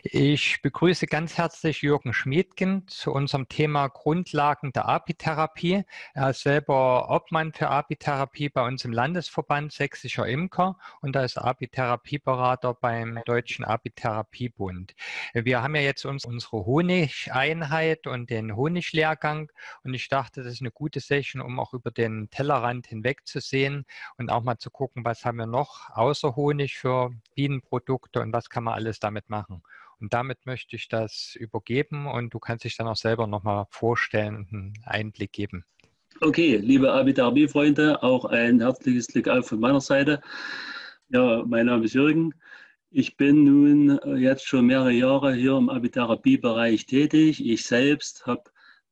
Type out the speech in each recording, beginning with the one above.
Ich begrüße ganz herzlich Jürgen Schmiedgen zu unserem Thema Grundlagen der Apitherapie. Er ist selber Obmann für Apitherapie bei uns im Landesverband Sächsischer Imker und er ist Apitherapieberater beim Deutschen Apitherapiebund. Wir haben ja jetzt unsere Honigeinheit und den Honiglehrgang und ich dachte, das ist eine gute Session, um auch über den Tellerrand hinweg zu sehen und auch mal zu gucken, was haben wir noch außer Honig für Bienenprodukte und was kann man alles damit machen. Und damit möchte ich das übergeben und du kannst dich dann auch selber nochmal vorstellen und einen Einblick geben. Okay, liebe Apitherapie-Freunde, auch ein herzliches Glück auf von meiner Seite. Ja, mein Name ist Jürgen. Ich bin nun jetzt schon mehrere Jahre hier im Apitherapie-Bereich tätig. Ich selbst habe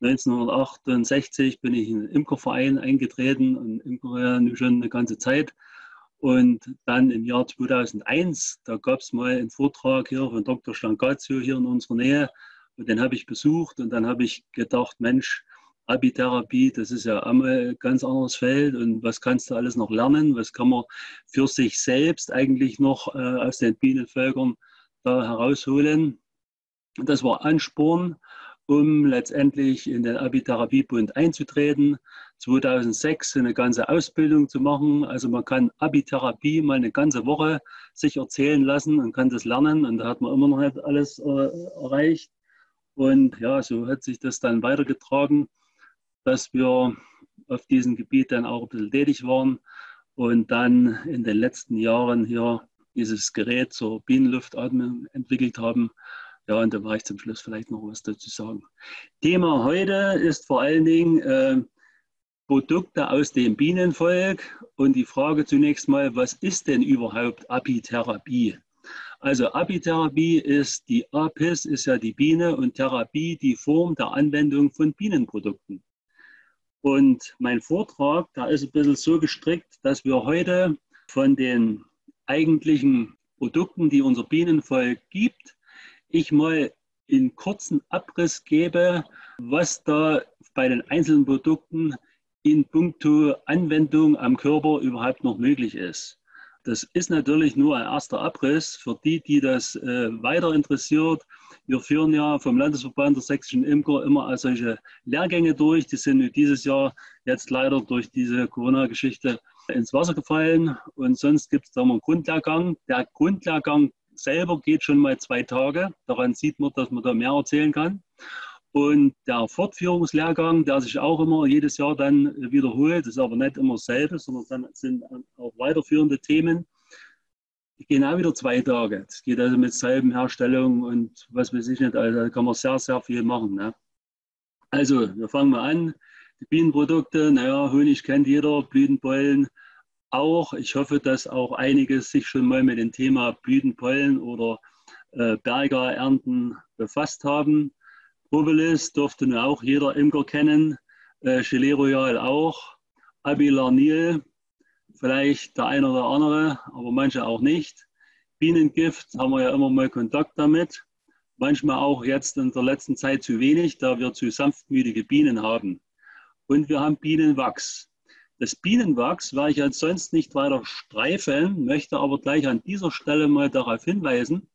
1968 bin ich in den Imkerverein eingetreten und imkere ja nun schon eine ganze Zeit. Und dann im Jahr 2001, da gab es mal einen Vortrag hier von Dr. Stancazio hier in unserer Nähe. Und den habe ich besucht und dann habe ich gedacht, Mensch, Apitherapie, das ist ja einmal ein ganz anderes Feld. Und was kannst du alles noch lernen? Was kann man für sich selbst eigentlich noch aus den Bienenvölkern da herausholen? Das war Ansporn, um letztendlich in den Apitherapiebund einzutreten. 2006 eine ganze Ausbildung zu machen. Also man kann Apitherapie mal eine ganze Woche sich erzählen lassen und kann das lernen. Und da hat man immer noch nicht alles erreicht. Und ja, so hat sich das dann weitergetragen, dass wir auf diesem Gebiet dann auch ein bisschen tätig waren und dann in den letzten Jahren hier dieses Gerät zur Bienenluftatmung entwickelt haben. Ja, und da war ich zum Schluss vielleicht noch was dazu sagen. Thema heute ist vor allen Dingen Produkte aus dem Bienenvolk und die Frage zunächst mal, was ist denn überhaupt Apitherapie? Also Apitherapie ist, die Apis ist ja die Biene und Therapie die Form der Anwendung von Bienenprodukten. Und mein Vortrag, da ist ein bisschen so gestrickt, dass wir heute von den eigentlichen Produkten, die unser Bienenvolk gibt, ich mal in kurzen Abriss gebe, was da bei den einzelnen Produkten in puncto Anwendung am Körper überhaupt noch möglich ist. Das ist natürlich nur ein erster Abriss für die, die das weiter interessiert. Wir führen ja vom Landesverband der sächsischen Imker immer solche Lehrgänge durch. Die sind dieses Jahr jetzt leider durch diese Corona-Geschichte ins Wasser gefallen. Und sonst gibt es da mal einen Grundlehrgang. Der Grundlehrgang selber geht schon mal 2 Tage. Daran sieht man, dass man da mehr erzählen kann. Und der Fortführungslehrgang, der sich auch immer jedes Jahr dann wiederholt, ist aber nicht immer dasselbe, sondern dann sind auch weiterführende Themen. Die gehen auch wieder 2 Tage. Es geht also mit Salbenherstellung und was weiß ich nicht. Also da kann man sehr, sehr viel machen. Ne? Also, wir fangen mal an. Die Bienenprodukte, naja, Honig kennt jeder, Blütenpollen auch. Ich hoffe, dass auch einige sich schon mal mit dem Thema Blütenpollen oder Bergerernten befasst haben. Propolis durfte nun auch jeder Imker kennen, Gelée Royale auch, Abilarnil, vielleicht der eine oder andere, aber manche auch nicht. Bienengift haben wir ja immer mal Kontakt damit, manchmal auch jetzt in der letzten Zeit zu wenig, da wir zu sanftmütige Bienen haben. Und wir haben Bienenwachs. Das Bienenwachs werde ich jetzt sonst nicht weiter streifen, möchte aber gleich an dieser Stelle mal darauf hinweisen,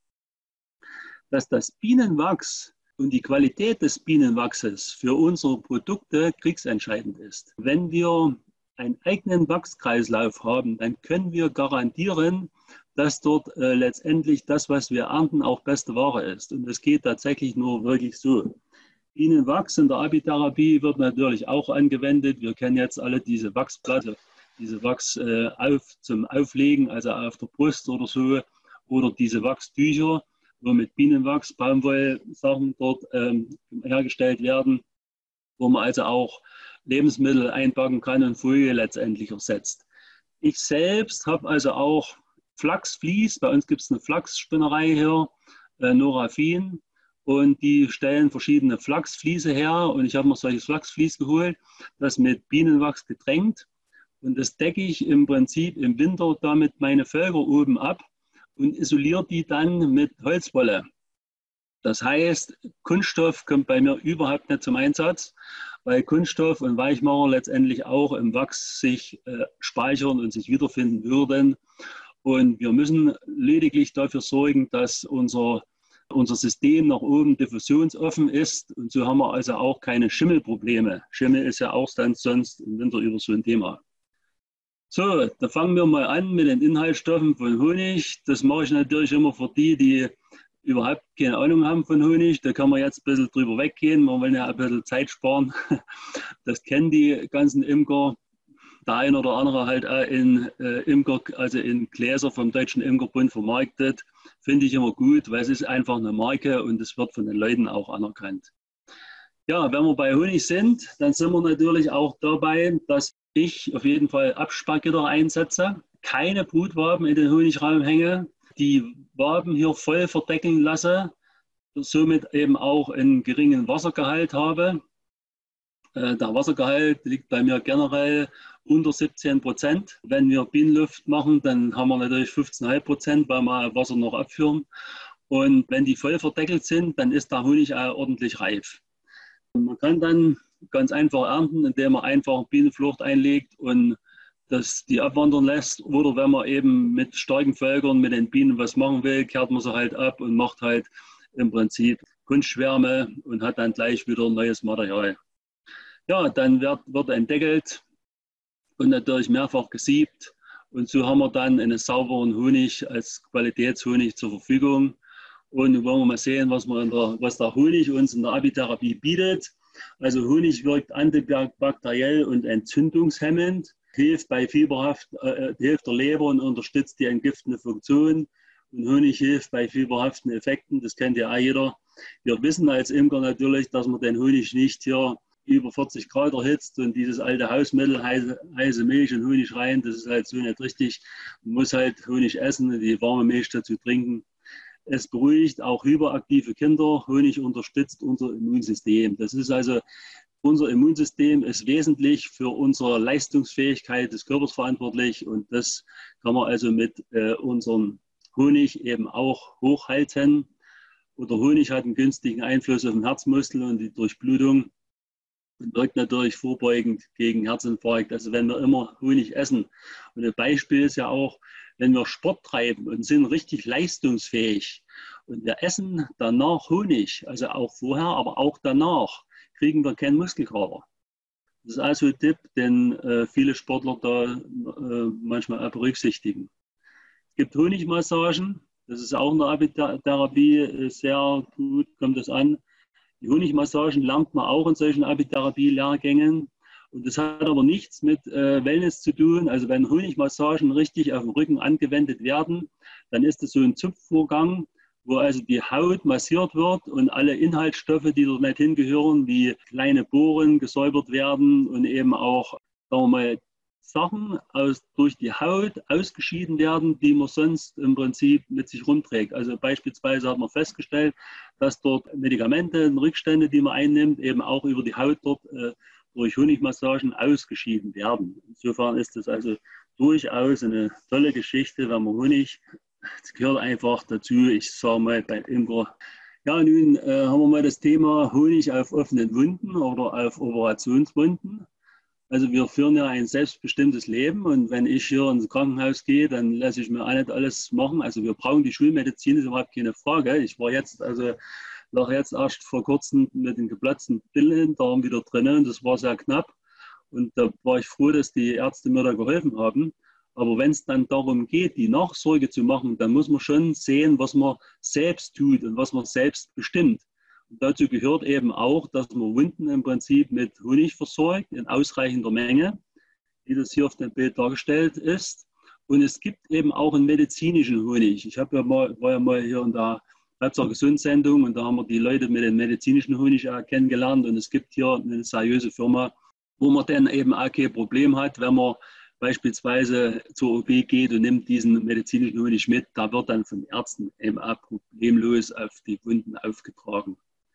dass das Bienenwachs und die Qualität des Bienenwachses für unsere Produkte kriegsentscheidend ist. Wenn wir einen eigenen Wachskreislauf haben, dann können wir garantieren, dass dort letztendlich das, was wir ernten, auch beste Ware ist. Und das geht tatsächlich nur wirklich so. Bienenwachs in der Apitherapie wird natürlich auch angewendet. Wir kennen jetzt alle diese Wachsplatte, diese Wachs zum Auflegen, also auf der Brust oder so, oder diese Wachstücher, wo mit Bienenwachs, Baumwollsachen dort hergestellt werden, wo man also auch Lebensmittel einpacken kann und Folie letztendlich ersetzt. Ich selbst habe also auch Flachsvlies, bei uns gibt es eine Flachsspinnerei hier, Norafin, und die stellen verschiedene Flachsfliese her und ich habe mir solches Flachsvlies geholt, das mit Bienenwachs getränkt und das decke ich im Prinzip im Winter damit meine Völker oben ab und isoliert die dann mit Holzwolle. Das heißt, Kunststoff kommt bei mir überhaupt nicht zum Einsatz, weil Kunststoff und Weichmacher letztendlich auch im Wachs sich speichern und sich wiederfinden würden. Und wir müssen lediglich dafür sorgen, dass unser unser System nach oben diffusionsoffen ist. Und so haben wir also auch keine Schimmelprobleme. Schimmel ist ja auch dann sonst im Winter über so ein Thema. So, da fangen wir mal an mit den Inhaltsstoffen von Honig. Das mache ich natürlich immer für die, die überhaupt keine Ahnung haben von Honig. Da kann man jetzt ein bisschen drüber weggehen. Wir wollen ja ein bisschen Zeit sparen. Das kennen die ganzen Imker. Der ein oder andere halt auch in Imker, also in Gläser vom Deutschen Imkerbund vermarktet. Finde ich immer gut, weil es ist einfach eine Marke und es wird von den Leuten auch anerkannt. Ja, wenn wir bei Honig sind, dann sind wir natürlich auch dabei, dass ich auf jeden Fall Absperrgitter einsetze, keine Brutwaben in den Honigraum hänge, die Waben hier voll verdeckeln lasse, somit eben auch einen geringen Wassergehalt habe. Der Wassergehalt liegt bei mir generell unter 17%. Wenn wir Bienenluft machen, dann haben wir natürlich 15,5%, weil wir Wasser noch abführen. Und wenn die voll verdeckelt sind, dann ist der Honig auch ordentlich reif. Und man kann dann ganz einfach ernten, indem man einfach Bienenflucht einlegt und die abwandern lässt. Oder wenn man eben mit starken Völkern, mit den Bienen was machen will, kehrt man sie halt ab und macht halt im Prinzip Kunstschwärme und hat dann gleich wieder neues Material. Ja, dann wird entdeckelt und natürlich mehrfach gesiebt. Und so haben wir dann einen sauberen Honig als Qualitätshonig zur Verfügung. Und wollen wir mal sehen, was der Honig uns in der Apitherapie bietet. Also Honig wirkt antibakteriell und entzündungshemmend, hilft hilft der Leber und unterstützt die entgiftende Funktion. Und Honig hilft bei fieberhaften Effekten, das kennt ja auch jeder. Wir wissen als Imker natürlich, dass man den Honig nicht hier über 40 Grad erhitzt und dieses alte Hausmittel, heiße Milch und Honig rein, das ist halt so nicht richtig. Man muss halt Honig essen und die warme Milch dazu trinken. Es beruhigt auch hyperaktive Kinder. Honig unterstützt unser Immunsystem. Das ist also, unser Immunsystem ist wesentlich für unsere Leistungsfähigkeit des Körpers verantwortlich und das kann man also mit unserem Honig eben auch hochhalten. Und der Honig hat einen günstigen Einfluss auf den Herzmuskel und die Durchblutung und wirkt natürlich vorbeugend gegen Herzinfarkt. Also wenn wir immer Honig essen. Und ein Beispiel ist ja auch, wenn wir Sport treiben und sind richtig leistungsfähig und wir essen danach Honig, also auch vorher, aber auch danach, kriegen wir keinen Muskelkater. Das ist also ein Tipp, den viele Sportler da manchmal auch berücksichtigen. Es gibt Honigmassagen, das ist auch in der Apitherapie sehr gut, kommt das an. Die Honigmassagen lernt man auch in solchen Apitherapie-Lehrgängen. Und das hat aber nichts mit Wellness zu tun. Also wenn Honigmassagen richtig auf dem Rücken angewendet werden, dann ist das so ein Zupfvorgang, wo also die Haut massiert wird und alle Inhaltsstoffe, die dort nicht hingehören, wie kleine Poren gesäubert werden und eben auch, sagen wir mal, Sachen durch die Haut ausgeschieden werden, die man sonst im Prinzip mit sich rumträgt. Also beispielsweise hat man festgestellt, dass dort Medikamente, Rückstände, die man einnimmt, eben auch über die Haut dort durch Honigmassagen ausgeschieden werden. Insofern ist das also durchaus eine tolle Geschichte, wenn man Honig, das gehört einfach dazu, ich sage mal bei Imker. Ja, nun haben wir mal das Thema Honig auf offenen Wunden oder auf Operationswunden. Also wir führen ja ein selbstbestimmtes Leben und wenn ich hier ins Krankenhaus gehe, dann lasse ich mir auch nicht alles machen. Also wir brauchen die Schulmedizin, ist überhaupt keine Frage. Ich war jetzt erst vor kurzem mit dem geplatzten Blinddarm wieder drin und das war sehr knapp. Und da war ich froh, dass die Ärzte mir da geholfen haben. Aber wenn es dann darum geht, die Nachsorge zu machen, dann muss man schon sehen, was man selbst tut und was man selbst bestimmt. Und dazu gehört eben auch, dass man Wunden im Prinzip mit Honig versorgt, in ausreichender Menge, wie das hier auf dem Bild dargestellt ist. Und es gibt eben auch einen medizinischen Honig. Ich war ja mal hier in der Hauptsache Gesund-Sendung und da haben wir die Leute mit dem medizinischen Honig kennengelernt. Und es gibt hier eine seriöse Firma, wo man dann eben auch kein Problem hat, wenn man beispielsweise zur OP geht und nimmt diesen medizinischen Honig mit. Da wird dann von Ärzten eben auch problemlos auf die Wunden aufgetragen.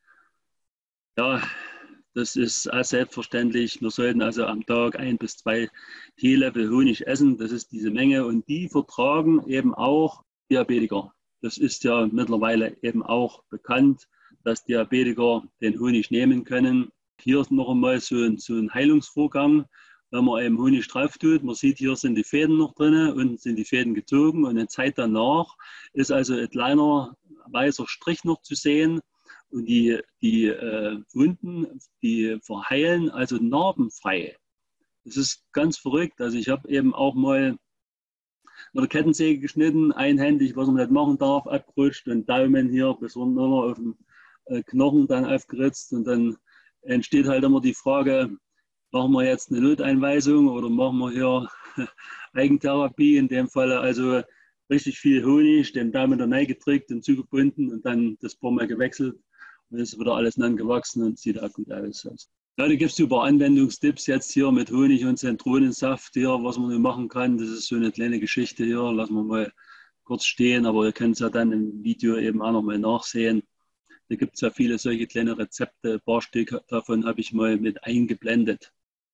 Ja, das ist auch selbstverständlich. Wir sollten also am Tag 1 bis 2 Teelöffel Honig essen. Das ist diese Menge und die vertragen eben auch Diabetiker. Das ist ja mittlerweile eben auch bekannt, dass Diabetiker den Honig nehmen können. Hier ist noch einmal so ein Heilungsvorgang, wenn man eben Honig drauf tut. Man sieht, hier sind die Fäden noch drin und sind die Fäden gezogen und eine Zeit danach ist also ein kleiner weißer Strich noch zu sehen. Und die Wunden, die verheilen also narbenfrei. Das ist ganz verrückt. Also ich habe eben auch mal mit der Kettensäge geschnitten, einhändig, was man nicht machen darf, abgerutscht und Daumen hier besonders auf dem Knochen dann aufgeritzt. Und dann entsteht halt immer die Frage, machen wir jetzt eine Noteinweisung oder machen wir hier Eigentherapie? In dem Fall also richtig viel Honig, den Daumen da reingedrückt und zugebunden und dann das paar Mal gewechselt. Und ist wieder alles dann gewachsen und sieht auch gut aus. Ja, da gibt es super Anwendungstipps jetzt hier mit Honig und Zitronensaft hier, was man machen kann. Das ist so eine kleine Geschichte hier, lassen wir mal kurz stehen, aber ihr könnt es ja dann im Video eben auch nochmal nachsehen. Da gibt es ja viele solche kleine Rezepte, ein paar Stück davon habe ich mal mit eingeblendet.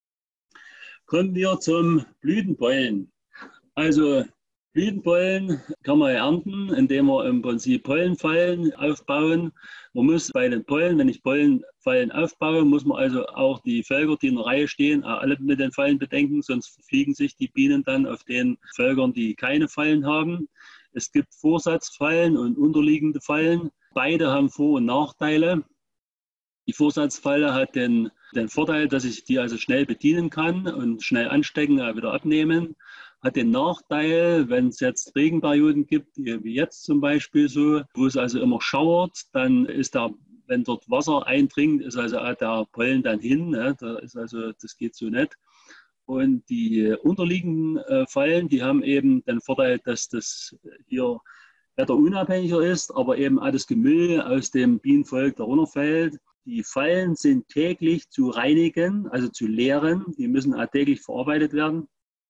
Kommen wir zum Blütenpollen. Also Blütenpollen kann man ernten, indem wir im Prinzip Pollenfallen aufbauen. Man muss bei den Pollen, wenn ich Pollenfallen aufbaue, muss man also auch die Völker, die in der Reihe stehen, alle mit den Fallen bedenken, sonst verfliegen sich die Bienen dann auf den Völkern, die keine Fallen haben. Es gibt Vorsatzfallen und unterliegende Fallen. Beide haben Vor- und Nachteile. Die Vorsatzfalle hat den Vorteil, dass ich die also schnell bedienen kann und schnell anstecken, wieder abnehmen. Hat den Nachteil, wenn es jetzt Regenperioden gibt, wie jetzt zum Beispiel so, wo es also immer schauert, dann ist wenn dort Wasser eindringt, ist also der Pollen dann hin. Ne? Das geht so nicht. Und die unterliegenden Fallen, die haben eben den Vorteil, dass das hier wetterunabhängiger ist, aber eben auch das Gemüll aus dem Bienenvolk darunter fällt. Die Fallen sind täglich zu reinigen, also zu leeren. Die müssen auch täglich verarbeitet werden.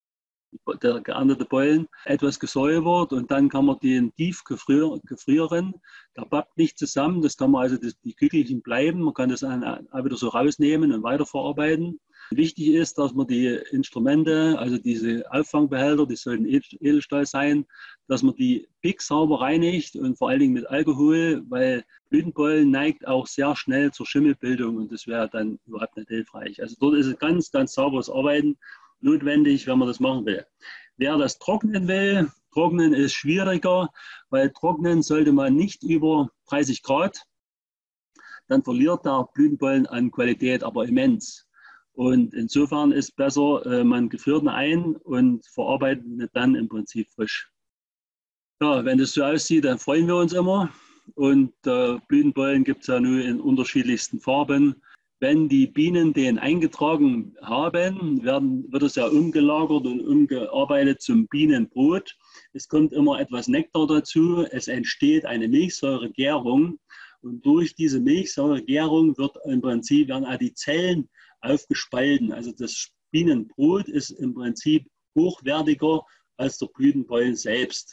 Der geerntete Pollen etwas gesäubert und dann kann man den tief gefrieren. Der pappt nicht zusammen, das kann man also, die Kügelchen bleiben. Man kann das auch wieder so rausnehmen und weiterverarbeiten. Wichtig ist, dass man die Instrumente, also diese Auffangbehälter, die sollten Edelstahl sein, dass man die picksauber reinigt und vor allen Dingen mit Alkohol, weil Blütenpollen neigt auch sehr schnell zur Schimmelbildung und das wäre dann überhaupt nicht hilfreich. Also dort ist es ganz, ganz sauberes Arbeiten notwendig, wenn man das machen will. Wer das trocknen will, trocknen ist schwieriger, weil trocknen sollte man nicht über 30 Grad, dann verliert der Blütenpollen an Qualität aber immens. Und insofern ist besser, man gefriert ihn ein und verarbeitet ihn dann im Prinzip frisch. Ja, wenn das so aussieht, dann freuen wir uns immer. Und Blütenpollen gibt es ja nur in unterschiedlichsten Farben. Wenn die Bienen den eingetragen haben, wird es ja umgelagert und umgearbeitet zum Bienenbrot. Es kommt immer etwas Nektar dazu. Es entsteht eine Milchsäuregärung. Und durch diese Milchsäuregärung werden auch die Zellen aufgespalten. Also das Bienenbrot ist im Prinzip hochwertiger als der Blütenpollen selbst.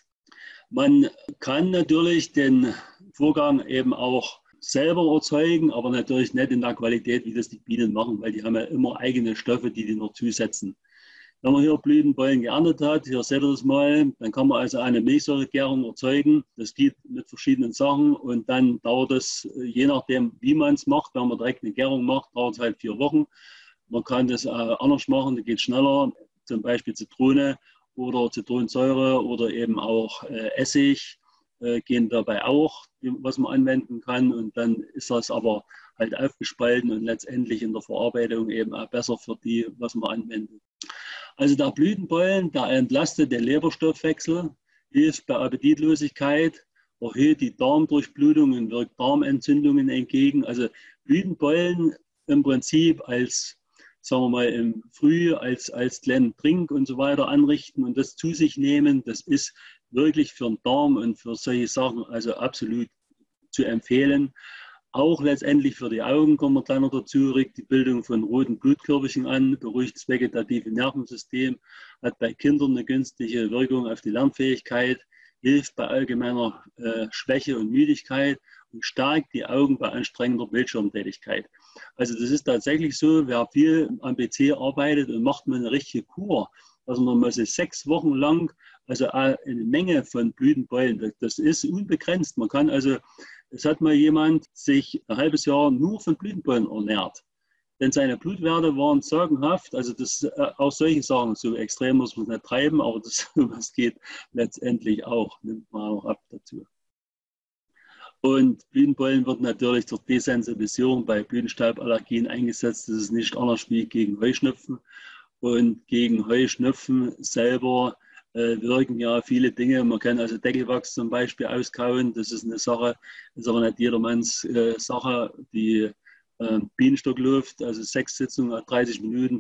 Man kann natürlich den Vorgang eben auch selber erzeugen, aber natürlich nicht in der Qualität, wie das die Bienen machen, weil die haben ja immer eigene Stoffe, die noch zusetzen. Wenn man hier Blütenpollen geerntet hat, hier seht ihr das mal, dann kann man also eine Milchsäuregärung erzeugen. Das geht mit verschiedenen Sachen und dann dauert es, je nachdem, wie man es macht, wenn man direkt eine Gärung macht, dauert es halt 4 Wochen. Man kann das anders machen, das geht schneller, zum Beispiel Zitrone oder Zitronensäure oder eben auch Essig gehen dabei auch, was man anwenden kann. Und dann ist das aber halt aufgespalten und letztendlich in der Verarbeitung eben auch besser für die, was man anwendet. Also der Blütenpollen, der entlastet den Leberstoffwechsel, hilft bei Appetitlosigkeit, erhöht die Darmdurchblutung und wirkt Darmentzündungen entgegen. Also Blütenpollen im Prinzip als, sagen wir mal, im Früh als kleinen Trink und so weiter anrichten und das zu sich nehmen, das ist wirklich für den Darm und für solche Sachen also absolut zu empfehlen. Auch letztendlich für die Augen kommt man dann noch dazu, regt die Bildung von roten Blutkörperchen an, beruhigt das vegetative Nervensystem, hat bei Kindern eine günstige Wirkung auf die Lernfähigkeit, hilft bei allgemeiner Schwäche und Müdigkeit und stärkt die Augen bei anstrengender Bildschirmtätigkeit. Also das ist tatsächlich so, wer viel am PC arbeitet und macht mal eine richtige Kur, dass man mal so 6 Wochen lang, also eine Menge von Blütenpollen, das ist unbegrenzt. Man kann also, es hat mal jemand sich ein halbes Jahr nur von Blütenpollen ernährt. Denn seine Blutwerte waren sagenhaft, also das auch solche Sachen, so extrem muss man es nicht treiben, aber das geht letztendlich auch, nimmt man auch ab dazu. Und Blütenpollen wird natürlich zur Desensibilisierung bei Blütenstauballergien eingesetzt. Das ist nicht anders wie gegen Heuschnupfen. Und gegen Heuschnupfen selber wirken ja viele Dinge. Man kann also Deckelwachs zum Beispiel auskauen. Das ist eine Sache, ist aber nicht jedermanns Sache. Die Bienenstockluft, also 6 Sitzungen, 30 Minuten,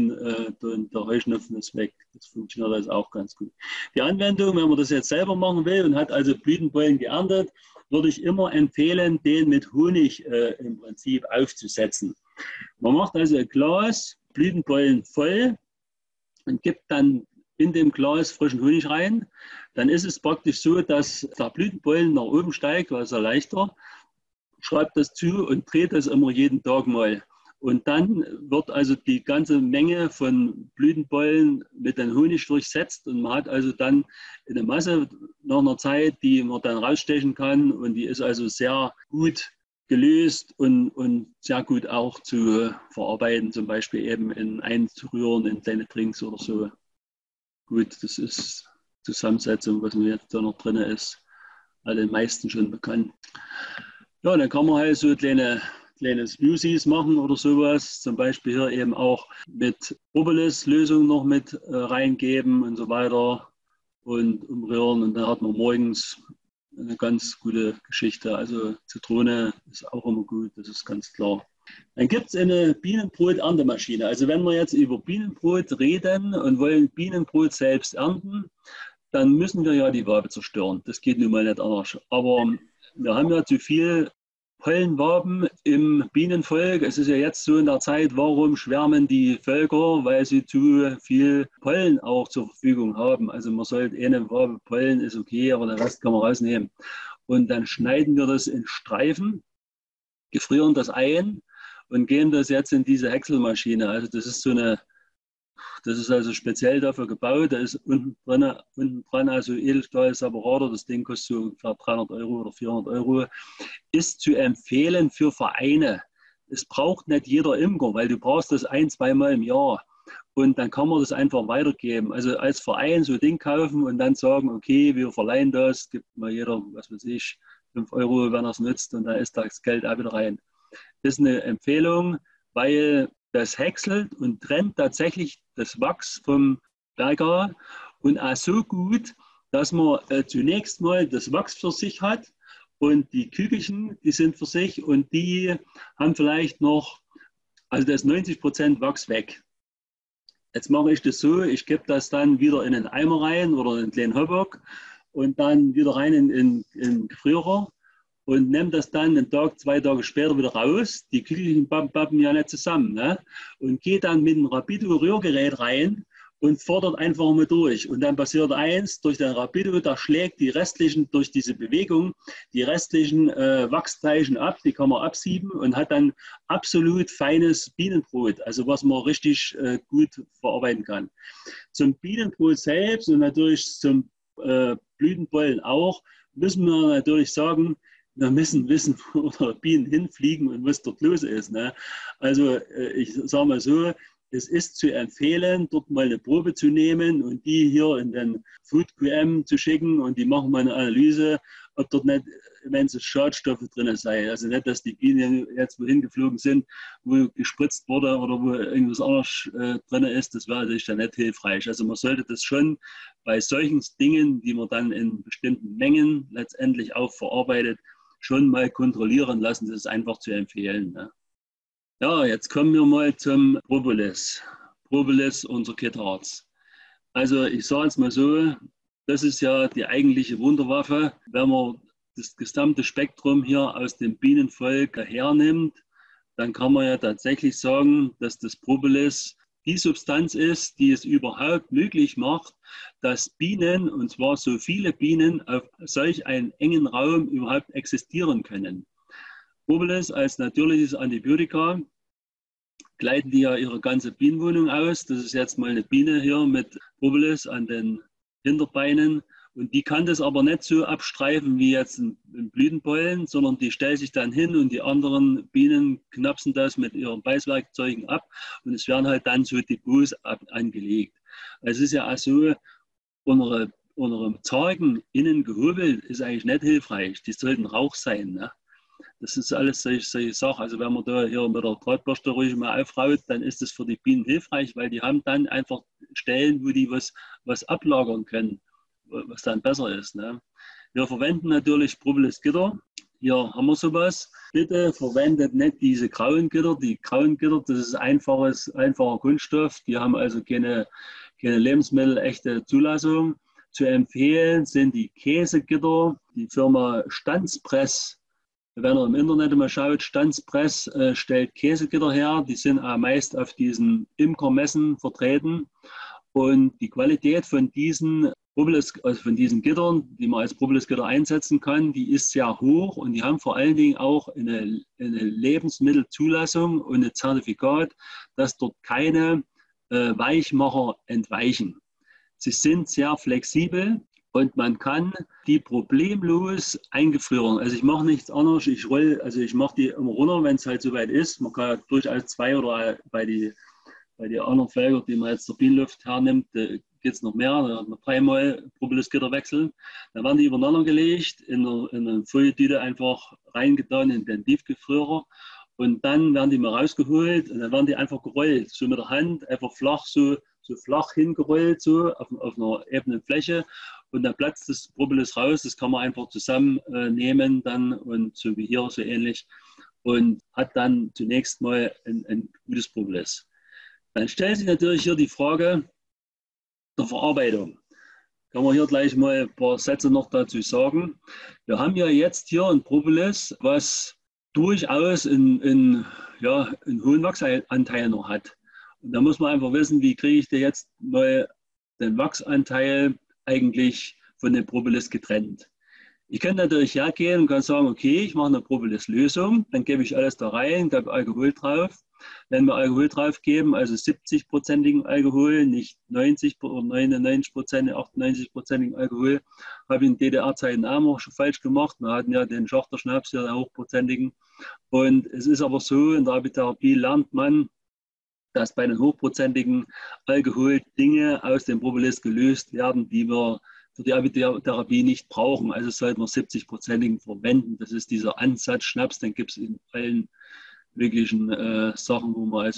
und der Heuschnupfen ist weg. Das funktioniert also auch ganz gut. Die Anwendung, wenn man das jetzt selber machen will und hat also Blütenpollen geerntet, würde ich immer empfehlen, den mit Honig im Prinzip aufzusetzen. Man macht also ein Glas Blütenpollen voll und gibt dann in dem Glas frischen Honig rein. Dann ist es praktisch so, dass der Blütenpollen nach oben steigt, also leichter. Schreibt das zu und dreht das immer jeden Tag mal. Und dann wird also die ganze Menge von Blütenpollen mit dem Honig durchsetzt und man hat also dann eine Masse nach einer Zeit, die man dann rausstechen kann und die ist also sehr gut gelöst und sehr gut auch zu verarbeiten, zum Beispiel eben einzurühren in kleine Drinks oder so. Gut, das ist Zusammensetzung, was mir jetzt da noch drin ist, alle meisten schon bekannt. Ja, dann kann man halt so kleine Smoothies machen oder sowas, zum Beispiel hier eben auch mit Propolis-Lösung noch mit reingeben und so weiter und umrühren und dann hat man morgens eine ganz gute Geschichte. Also Zitrone ist auch immer gut, das ist ganz klar. Dann gibt es eine Bienenbrot-Erntemaschine. Also wenn wir jetzt über Bienenbrot reden und wollen Bienenbrot selbst ernten, dann müssen wir ja die Wabe zerstören. Das geht nun mal nicht anders. Aber wir haben ja zu viel Pollenwaben im Bienenvolk. Es ist ja jetzt so in der Zeit, warum schwärmen die Völker? Weil sie zu viel Pollen auch zur Verfügung haben. Also man sollte eine Wabe Pollen, ist okay, aber den Rest kann man rausnehmen. Und dann schneiden wir das in Streifen, gefrieren das ein und geben das jetzt in diese Häckselmaschine. Also das ist also speziell dafür gebaut. Da ist unten dran also Edelstahl-Separator. Das Ding kostet so ungefähr 300 Euro oder 400 Euro. Ist zu empfehlen für Vereine. Es braucht nicht jeder Imker, weil du brauchst das 1-2 Mal im Jahr. Und dann kann man das einfach weitergeben. Also als Verein so ein Ding kaufen und dann sagen, okay, wir verleihen das, gibt mal jeder, was weiß ich, 5 Euro, wenn er es nutzt und dann ist das Geld auch wieder rein. Das ist eine Empfehlung, weil das häckselt und trennt tatsächlich das Wachs vom Berger und auch so gut, dass man zunächst mal das Wachs für sich hat und die Kügelchen, die sind für sich und die haben vielleicht noch, also da ist 90% Wachs weg. Jetzt mache ich das so, ich gebe das dann wieder in einen Eimer rein oder in einen kleinen Hotdog und dann wieder rein in den Gefrierer und nehme das dann einen Tag, 2 Tage später wieder raus. Die Kügelchen pappen ja nicht zusammen. Ne? Und gehe dann mit dem Rapido-Rührgerät rein und fordert einfach mal durch. Und dann passiert eins, durch den Rapido, da schlägt die restlichen, durch diese Bewegung, die restlichen Wachsteilchen ab, die kann man absieben und hat dann absolut feines Bienenbrot, also was man richtig gut verarbeiten kann. Zum Bienenbrot selbst und natürlich zum Blütenpollen auch, müssen wir natürlich sagen, wir müssen wissen, wo die Bienen hinfliegen und was dort los ist. Ne? Also ich sage mal so, es ist zu empfehlen, dort mal eine Probe zu nehmen und die hier in den Food QM zu schicken und die machen mal eine Analyse, ob dort nicht immense Schadstoffe drin seien. Also nicht, dass die Bienen jetzt wohin geflogen sind, wo gespritzt wurde oder wo irgendwas anderes drin ist. Das wäre natürlich dann nicht hilfreich. Also man sollte das schon bei solchen Dingen, die man dann in bestimmten Mengen letztendlich auch verarbeitet, schon mal kontrollieren lassen. Das ist einfach zu empfehlen. Ne? Ja, jetzt kommen wir mal zum Propolis. Propolis, unser Kitharz. Also ich sage es mal so, das ist ja die eigentliche Wunderwaffe. Wenn man das gesamte Spektrum hier aus dem Bienenvolk hernimmt, dann kann man ja tatsächlich sagen, dass das Propolis die Substanz ist, die es überhaupt möglich macht, dass Bienen, und zwar so viele Bienen, auf solch einen engen Raum überhaupt existieren können. Propolis als natürliches Antibiotika gleiten die ja ihre ganze Bienenwohnung aus. Das ist jetzt mal eine Biene hier mit Propolis an den Hinterbeinen. Und die kann das aber nicht so abstreifen wie jetzt ein Blütenpollen, sondern die stellt sich dann hin und die anderen Bienen knapsen das mit ihren Beißwerkzeugen ab und es werden halt dann so Depots angelegt. Es ist ja auch so, unsere Zargen innen gehobelt, ist eigentlich nicht hilfreich. Die sollten Rauch sein. Ne? Das ist alles solche Sachen. Also wenn man da hier mit der Drahtbürste ruhig mal aufraut, dann ist das für die Bienen hilfreich, weil die haben dann einfach Stellen, wo die was ablagern können, was dann besser ist. Ne? Wir verwenden natürlich Propolis-Gitter. Hier haben wir sowas. Bitte verwendet nicht diese grauen Gitter. Die grauen Gitter, das ist einfacher Kunststoff. Die haben also keine lebensmittelechte Zulassung. Zu empfehlen sind die Käsegitter. Die Firma Stanzpress, wenn ihr im Internet mal schaut, Stanzpress stellt Käsegitter her. Die sind meist auf diesen Imkermessen vertreten. Und die Qualität von diesen von diesen Gittern, die man als Propolis-Gitter einsetzen kann, die ist sehr hoch und die haben vor allen Dingen auch eine Lebensmittelzulassung und ein Zertifikat, dass dort keine Weichmacher entweichen. Sie sind sehr flexibel und man kann die problemlos eingefrieren. Also ich mache nichts anderes, ich mache die immer runter, wenn es halt soweit ist. Man kann durchaus 2 oder bei die anderen Felger, die man jetzt der Bienenluft hernimmt, geht es noch mehr, da hat man 3-mal Propolis-Gitter wechseln. Dann werden die übereinander gelegt, in eine Folietüte einfach reingetan in den Tiefgefrierer und dann werden die mal rausgeholt und dann werden die einfach gerollt, so mit der Hand, einfach flach, so flach hingerollt, so auf einer ebenen Fläche und dann platzt das Propolis raus, das kann man einfach zusammennehmen dann und so wie hier, so ähnlich und hat dann zunächst mal ein gutes Propolis. Dann stellt sich natürlich hier die Frage der Verarbeitung. Kann man hier gleich mal ein paar Sätze noch dazu sagen. Wir haben ja jetzt hier ein Propolis, was durchaus einen hohen Wachsanteil noch hat. Und da muss man einfach wissen, wie kriege ich da jetzt mal den Wachsanteil eigentlich von dem Propolis getrennt. Ich kann natürlich hergehen und kann sagen, okay, ich mache eine Propolis-Lösung, dann gebe ich alles da rein, gebe Alkohol drauf. Wenn wir Alkohol drauf geben, also 70-prozentigen Alkohol, nicht 90 oder 99%, 98-prozentigen Alkohol, habe ich in DDR-Zeiten auch noch schon falsch gemacht. Wir hatten ja den Schachterschnaps, hier den hochprozentigen. Und es ist aber so, in der Apitherapie lernt man, dass bei den hochprozentigen Alkohol Dinge aus dem Propolis gelöst werden, die wir für die Apitherapie nicht brauchen. Also sollten wir 70-prozentigen verwenden. Das ist dieser Ansatz Schnaps, den gibt es in allen möglichen Sachen, wo man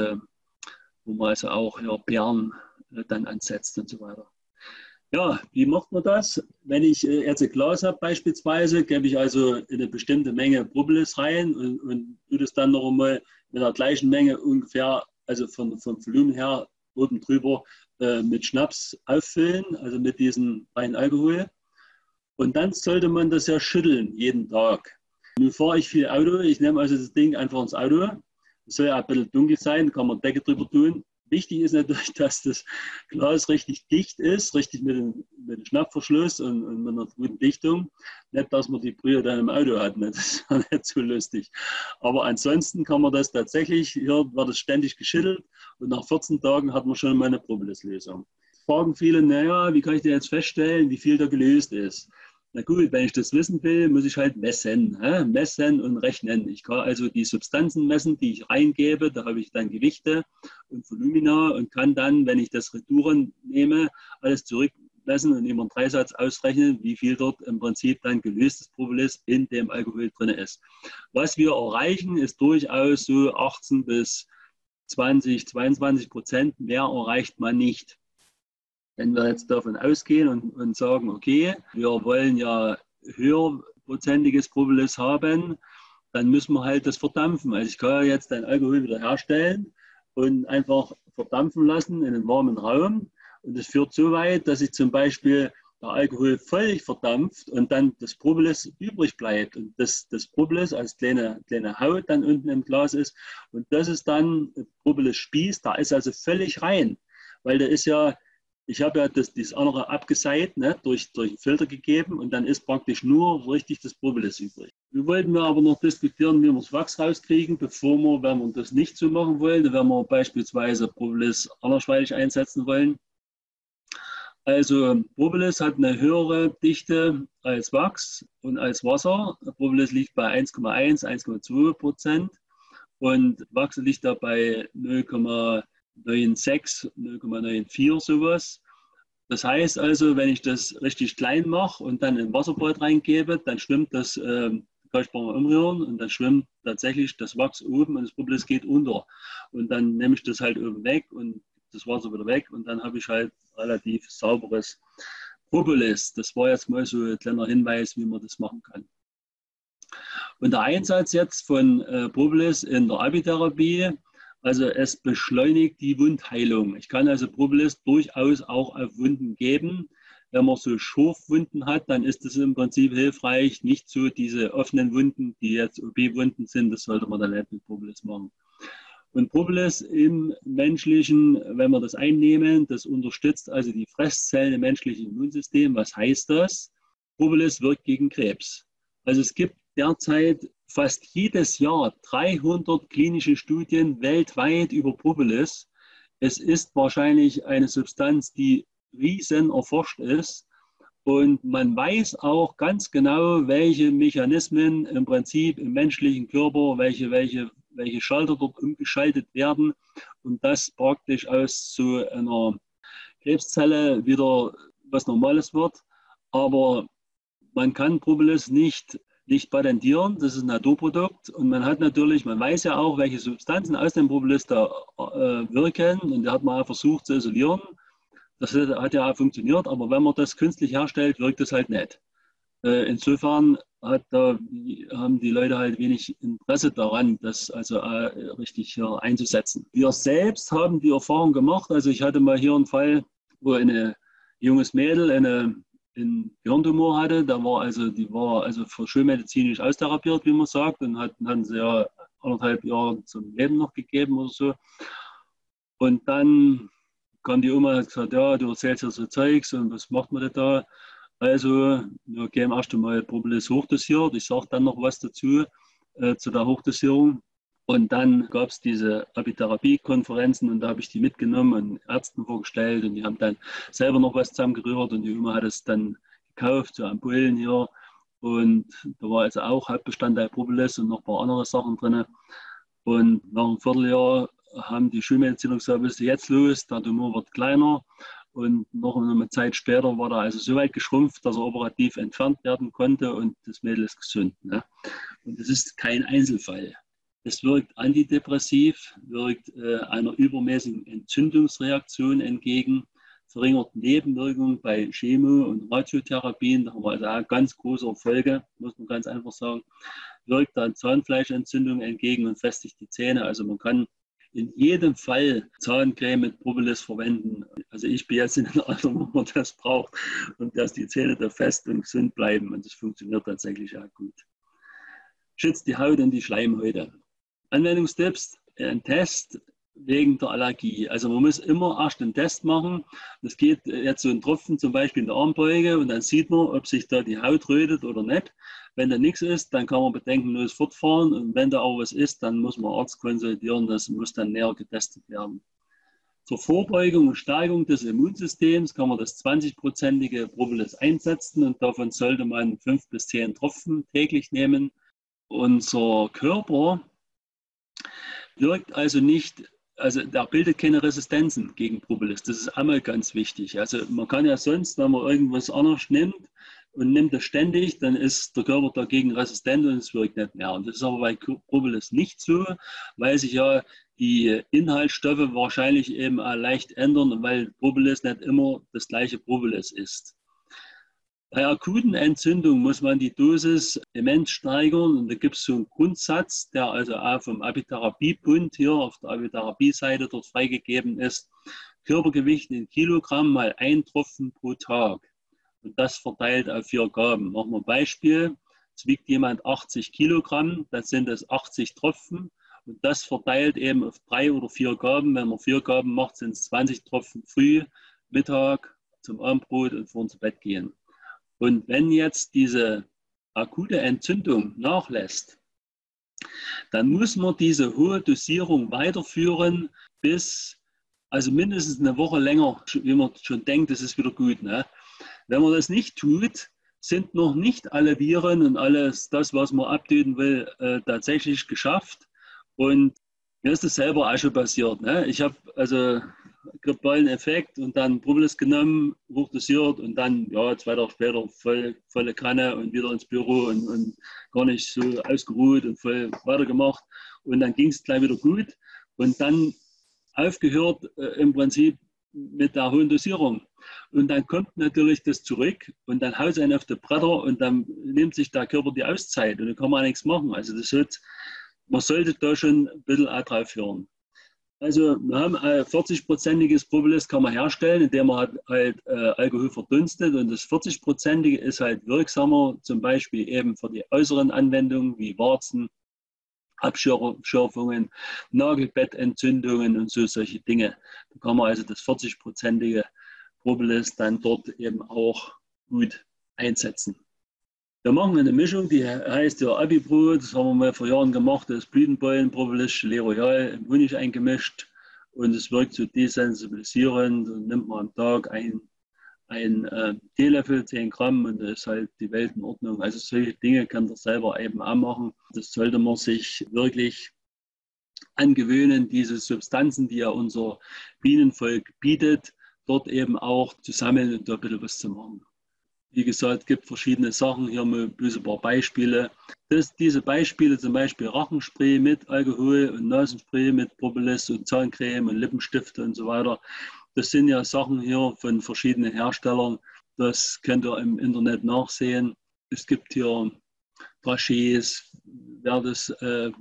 also auch Beeren dann ansetzt und so weiter. Ja, wie macht man das? Wenn ich jetzt ein Glas habe beispielsweise, gebe ich also eine bestimmte Menge Propolis rein und tue das dann noch einmal mit der gleichen Menge ungefähr, also vom Volumen her oben drüber mit Schnaps auffüllen, also mit diesem reinen Alkohol. Und dann sollte man das ja schütteln jeden Tag. Nun fahre ich viel Auto, ich nehme also das Ding einfach ins Auto. Es soll ja ein bisschen dunkel sein, kann man Decke drüber tun. Wichtig ist natürlich, dass das Glas richtig dicht ist, richtig mit dem Schnappverschluss und mit einer guten Dichtung. Nicht, dass man die Brühe dann im Auto hat, ne? Das ist ja nicht so lustig. Aber ansonsten kann man das tatsächlich, hier wird es ständig geschüttelt und nach 14 Tagen hat man schon mal eine Propolis-Lösung. Fragen viele, naja, wie kann ich denn jetzt feststellen, wie viel da gelöst ist? Na gut, wenn ich das wissen will, muss ich halt messen. Messen und rechnen. Ich kann also die Substanzen messen, die ich reingebe. Da habe ich dann Gewichte und Volumina und kann dann, wenn ich das Retouren nehme, alles zurückmessen und über einen Dreisatz ausrechnen, wie viel dort im Prinzip dann gelöstes Propolis in dem Alkohol drin ist. Was wir erreichen, ist durchaus so 18 bis 22%. Mehr erreicht man nicht. Wenn wir jetzt davon ausgehen und sagen, okay, wir wollen ja höherprozentiges Propolis haben, dann müssen wir halt das verdampfen. Also ich kann ja jetzt den Alkohol wieder herstellen und einfach verdampfen lassen in einem warmen Raum. Und das führt so weit, dass ich zum Beispiel der Alkohol völlig verdampft und dann das Propolis übrig bleibt. Und das Propolis als kleine Haut dann unten im Glas ist. Und das ist dann Propolis-Spieß, da ist also völlig rein. Weil der ist ja, ich habe ja das andere abgeseit, ne, durch einen Filter gegeben und dann ist praktisch nur richtig das Propolis übrig. Wir wollten aber noch diskutieren, wie wir das Wachs rauskriegen, wenn wir das nicht so machen wollen, wenn wir beispielsweise Propolis andersweitig einsetzen wollen. Also Propolis hat eine höhere Dichte als Wachs und als Wasser. Propolis liegt bei 1,1, 1,2% und Wachs liegt da bei 0,96, 0,94 sowas. Das heißt also, wenn ich das richtig klein mache und dann in Wasserbad reingebe, dann schwimmt das, kann ich mal umrühren und dann schwimmt tatsächlich das Wachs oben und das Propolis geht unter. Und dann nehme ich das halt oben weg und das Wasser wieder weg und dann habe ich halt relativ sauberes Propolis. Das war jetzt mal so ein kleiner Hinweis, wie man das machen kann. Und der Einsatz jetzt von Propolis in der Apitherapie, also es beschleunigt die Wundheilung. Ich kann also Propolis durchaus auch auf Wunden geben. Wenn man so Schorfwunden hat, dann ist es im Prinzip hilfreich. Nicht so diese offenen Wunden, die jetzt OP-Wunden sind, das sollte man dann nicht mit Propolis machen. Und Propolis im menschlichen, wenn wir das einnehmen, das unterstützt also die Fresszellen im menschlichen Immunsystem. Was heißt das? Propolis wirkt gegen Krebs. Also es gibt derzeit fast jedes Jahr 300 klinische Studien weltweit über Propolis. Es ist wahrscheinlich eine Substanz, die riesen erforscht ist. Und man weiß auch ganz genau, welche Mechanismen im Prinzip im menschlichen Körper, welche Schalter dort umgeschaltet werden und das praktisch aus so einer Krebszelle wieder was Normales wird. Aber man kann Propolis nicht patentieren, das ist ein Naturprodukt und man weiß ja auch, welche Substanzen aus dem Propolis da wirken und da hat man auch versucht zu isolieren. Das hat ja auch funktioniert, aber wenn man das künstlich herstellt, wirkt das halt nicht. Insofern haben die Leute halt wenig Interesse daran, das also richtig hier einzusetzen. Wir selbst haben die Erfahrung gemacht, also ich hatte mal hier einen Fall, wo ein junges Mädel einen Hirntumor hatte, die war also für schulmedizinisch austherapiert, wie man sagt, und hatten sie ja 1,5 Jahre zum Leben noch gegeben oder so. Und dann kam die Oma und hat gesagt, ja, du erzählst ja so Zeugs und was macht man denn da? Also, wir gehen erst einmal Propolis hochdosiert. Ich sage dann noch was dazu, zu der Hochdosierung. Und dann gab es diese Apitherapie-Konferenzen und da habe ich die mitgenommen und Ärzten vorgestellt und die haben dann selber noch was zusammengerührt und die Oma hat es dann gekauft, so Ampullen hier. Und da war also auch Hauptbestandteil Propolis und noch ein paar andere Sachen drin. Und nach einem Vierteljahr haben die Schulmediziner gesagt, was ist jetzt los? Der Tumor wird kleiner. Und noch eine Zeit später war er also so weit geschrumpft, dass er operativ entfernt werden konnte und das Mädel ist gesund. Ne? Und das ist kein Einzelfall. Es wirkt antidepressiv, wirkt einer übermäßigen Entzündungsreaktion entgegen, verringert Nebenwirkungen bei Chemo- und Radiotherapien. Da haben wir also auch ganz große Erfolge, muss man ganz einfach sagen. Wirkt dann Zahnfleischentzündungen entgegen und festigt die Zähne. Also man kann in jedem Fall Zahncreme mit Propolis verwenden. Also ich bin jetzt in einem Alter, wo man das braucht und dass die Zähne da fest und gesund bleiben. Und das funktioniert tatsächlich auch gut. Schützt die Haut und die Schleimhäute. Anwendungstipps, ein Test wegen der Allergie. Also man muss immer erst einen Test machen. Das geht jetzt so ein Tropfen zum Beispiel in der Armbeuge und dann sieht man, ob sich da die Haut rötet oder nicht. Wenn da nichts ist, dann kann man bedenkenlos fortfahren und wenn da auch was ist, dann muss man Arzt konsultieren, das muss dann näher getestet werden. Zur Vorbeugung und Stärkung des Immunsystems kann man das 20-prozentige Propolis einsetzen und davon sollte man 5 bis 10 Tropfen täglich nehmen. Unser Körper wirkt also nicht, also der bildet keine Resistenzen gegen Propolis. Das ist einmal ganz wichtig. Also man kann ja sonst, wenn man irgendwas anderes nimmt und nimmt das ständig, dann ist der Körper dagegen resistent und es wirkt nicht mehr. Und das ist aber bei Propolis nicht so, weil sich ja die Inhaltsstoffe wahrscheinlich eben leicht ändern, weil Propolis nicht immer das gleiche Propolis ist. Bei akuten Entzündungen muss man die Dosis immens steigern und da gibt es so einen Grundsatz, der also auch vom Apitherapiebund hier auf der Apitherapie-Seite dort freigegeben ist. Körpergewicht in Kilogramm mal 1 Tropfen pro Tag und das verteilt auf 4 Gaben. Machen wir ein Beispiel, es wiegt jemand 80 Kilogramm, dann sind es 80 Tropfen und das verteilt eben auf 3 oder 4 Gaben. Wenn man 4 Gaben macht, sind es 20 Tropfen früh, Mittag, zum Abendbrot und vor zu Bett gehen. Und wenn jetzt diese akute Entzündung nachlässt, dann muss man diese hohe Dosierung weiterführen bis, also mindestens eine Woche länger, wie man schon denkt, das ist wieder gut. Ne? Wenn man das nicht tut, sind noch nicht alle Viren und alles das, was man abtöten will, tatsächlich geschafft. Und mir ist das selber auch schon passiert. Ne? Ich habe also grippalen Effekt und dann Propolis genommen, hochdosiert und dann, ja, 2 Tage später volle Kanne und wieder ins Büro und gar nicht so ausgeruht und voll weitergemacht. Und dann ging es gleich wieder gut und dann aufgehört im Prinzip mit der hohen Dosierung. Und dann kommt natürlich das zurück und dann haut es einen auf die Bretter und dann nimmt sich der Körper die Auszeit und dann kann man nichts machen. Also das wird, man sollte da schon ein bisschen auch drauf hören. Also wir haben 40-prozentiges Propolis kann man herstellen, indem man halt Alkohol verdunstet und das 40-prozentige ist halt wirksamer, zum Beispiel eben für die äußeren Anwendungen wie Warzen, Abschürfungen, Nagelbettentzündungen und so solche Dinge. Da kann man also das 40-prozentige Propolis dann dort eben auch gut einsetzen. Wir machen eine Mischung, die heißt ja Abipro, das haben wir mal vor Jahren gemacht, das ist Blütenbollen-Propolis, Gelée Royale im Honig eingemischt und es wirkt so desensibilisierend und nimmt man am Tag ein Teelöffel, 10 Gramm und das ist halt die Welt in Ordnung. Also solche Dinge kann man selber eben auch machen. Das sollte man sich wirklich angewöhnen, diese Substanzen, die ja unser Bienenvolk bietet, dort eben auch zu sammeln und da ein bisschen was zu machen. Wie gesagt, es gibt verschiedene Sachen, hier mal bloß ein paar Beispiele. Diese Beispiele, zum Beispiel Rachenspray mit Alkohol und Nasenspray mit Propolis und Zahncreme und Lippenstifte und so weiter, das sind ja Sachen hier von verschiedenen Herstellern. Das könnt ihr im Internet nachsehen. Es gibt hier Drachés, wer das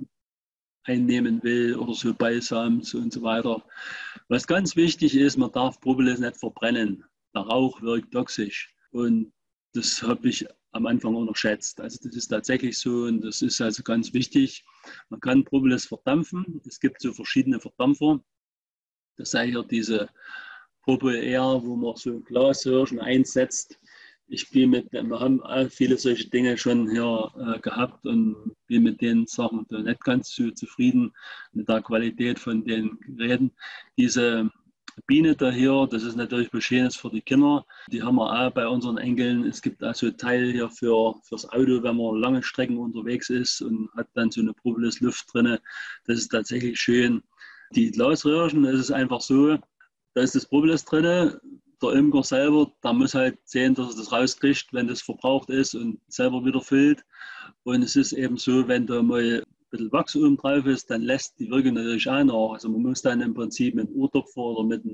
einnehmen will oder so Balsams und so weiter. Was ganz wichtig ist, man darf Propolis nicht verbrennen. Der Rauch wirkt toxisch und das habe ich am Anfang unterschätzt. Also das ist tatsächlich so und das ist also ganz wichtig. Man kann Propolis verdampfen. Es gibt so verschiedene Verdampfer. Das sei hier diese Propyl-Air, wo man so Glashirschen einsetzt. Wir haben auch viele solche Dinge schon hier gehabt und bin mit den Sachen nicht ganz so zufrieden mit der Qualität von den Geräten. Diese Biene da hier, das ist natürlich was Schönes für die Kinder. Die haben wir auch bei unseren Enkeln. Es gibt also Teil hier fürs Auto, wenn man lange Strecken unterwegs ist und hat dann so eine Propolis-Luft drin. Das ist tatsächlich schön. Die Glasröhrchen, das ist einfach so, da ist das Propolis drin. Der Imker selber, der muss halt sehen, dass er das rauskriegt, wenn das verbraucht ist und selber wieder füllt. Und es ist eben so, wenn da mal ein bisschen Wachs oben drauf ist, dann lässt die Wirkung natürlich auch nach. Also man muss dann im Prinzip mit einem Ohrtopfer oder mit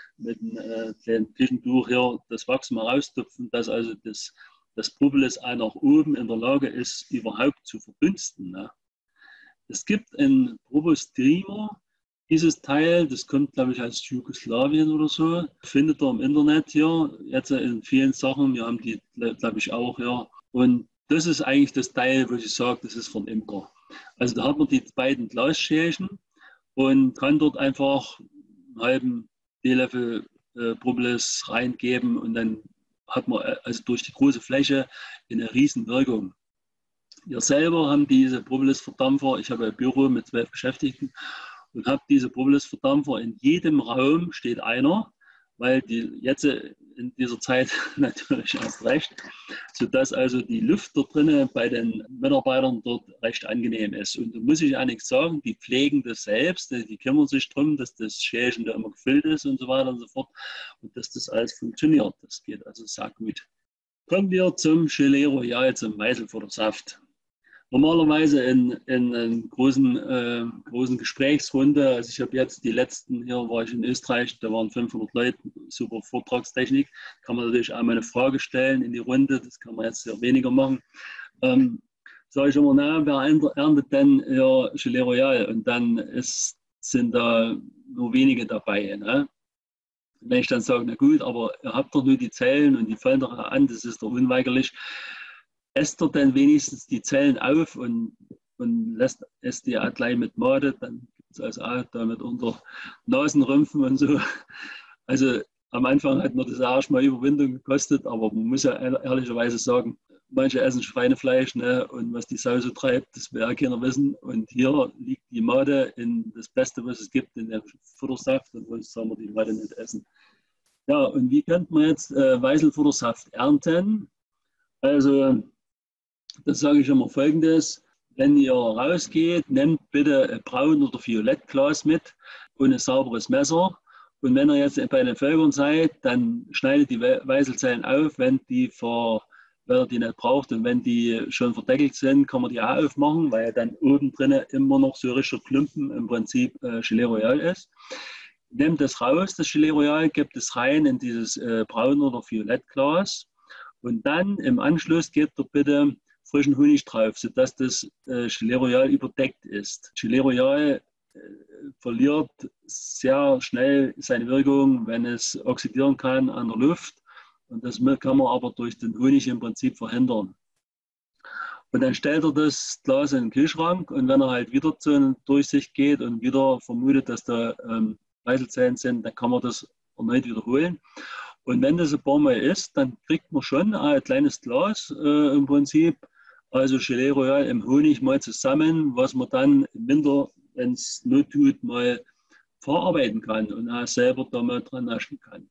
einem kleinen Küchentuch hier das Wachs mal raustupfen, dass also das Propolis auch nach oben in der Lage ist, überhaupt zu verdunsten. Ne? Es gibt einen Propostreamer. Dieses Teil, das kommt, glaube ich, aus Jugoslawien oder so, findet ihr im Internet hier, jetzt in vielen Sachen. Wir haben die, glaube ich, auch hier. Und das ist eigentlich das Teil, wo ich sage, das ist von Imker. Also da hat man die beiden Glasschälchen und kann dort einfach einen halben Teelöffel Propolis reingeben und dann hat man also durch die große Fläche eine riesen Wirkung. Wir selber haben diese Propolis-Verdampfer, ich habe ein Büro mit 12 Beschäftigten, und habe diese Propolis-Verdampfer. In jedem Raum steht einer, weil die jetzt in dieser Zeit natürlich erst recht, sodass also die Luft dort drinnen bei den Mitarbeitern dort recht angenehm ist. Und da muss ich auch nichts sagen, die pflegen das selbst, die kümmern sich darum, dass das Schälchen da immer gefüllt ist und so weiter und so fort und dass das alles funktioniert. Das geht also sehr gut. Kommen wir zum Gelée Royale, zum Weißelfuttersaft. Normalerweise in einer großen Gesprächsrunde, also ich habe jetzt die letzten, hier war ich in Österreich, da waren 500 Leute, super Vortragstechnik, kann man natürlich auch mal eine Frage stellen in die Runde, das kann man jetzt sehr weniger machen. Sage ich immer, na, wer erntet denn Gelée Royale? Und dann sind da nur wenige dabei. Ne? Wenn ich dann sage, na gut, aber ihr habt doch nur die Zellen und die fallen doch an, das ist doch unweigerlich. Esst er dann wenigstens die Zellen auf und lässt es die auch gleich mit Made, dann gibt es also auch damit unter Nasenrümpfen und so. Also am Anfang hat mir das auch erstmal Überwindung gekostet, aber man muss ja ehrlicherweise sagen, manche essen Schweinefleisch, ne, und was die Sau so treibt, das will ja keiner wissen. Und hier liegt die Made in das Beste, was es gibt, in der Futtersaft, und sonst soll man die Made nicht essen. Ja, und wie könnte man jetzt Weißelfuttersaft ernten? Also das sage ich immer Folgendes: Wenn ihr rausgeht, nehmt bitte ein Braun- oder Violettglas mit und ein sauberes Messer Und wenn ihr jetzt bei den Völkern seid, dann schneidet die Weißelzellen auf, wenn ihr die nicht braucht. Und wenn die schon verdeckelt sind, kann man die auch aufmachen, weil dann oben drin immer noch so richtiger Klumpen im Prinzip Gelee Royal ist. Nehmt das raus, das Gelee Royal, gebt es rein in dieses braun- oder Violettglas. Und dann im Anschluss gebt ihr bitte frischen Honig drauf, sodass das Gelee Royal überdeckt ist. Gelee Royal verliert sehr schnell seine Wirkung, wenn es oxidieren kann an der Luft. Und das kann man aber durch den Honig im Prinzip verhindern. Und dann stellt er das Glas in den Kühlschrank und wenn er halt wieder zu einer Durchsicht geht und wieder vermutet, dass da Weißelzellen sind, dann kann man das erneut wiederholen. Und wenn das ein paar Mal ist, dann kriegt man schon ein kleines Glas im Prinzip, also Gelee Royal im Honig mal zusammen, was man dann im Winter, wenn es not tut, mal verarbeiten kann und auch selber da mal dran naschen kann.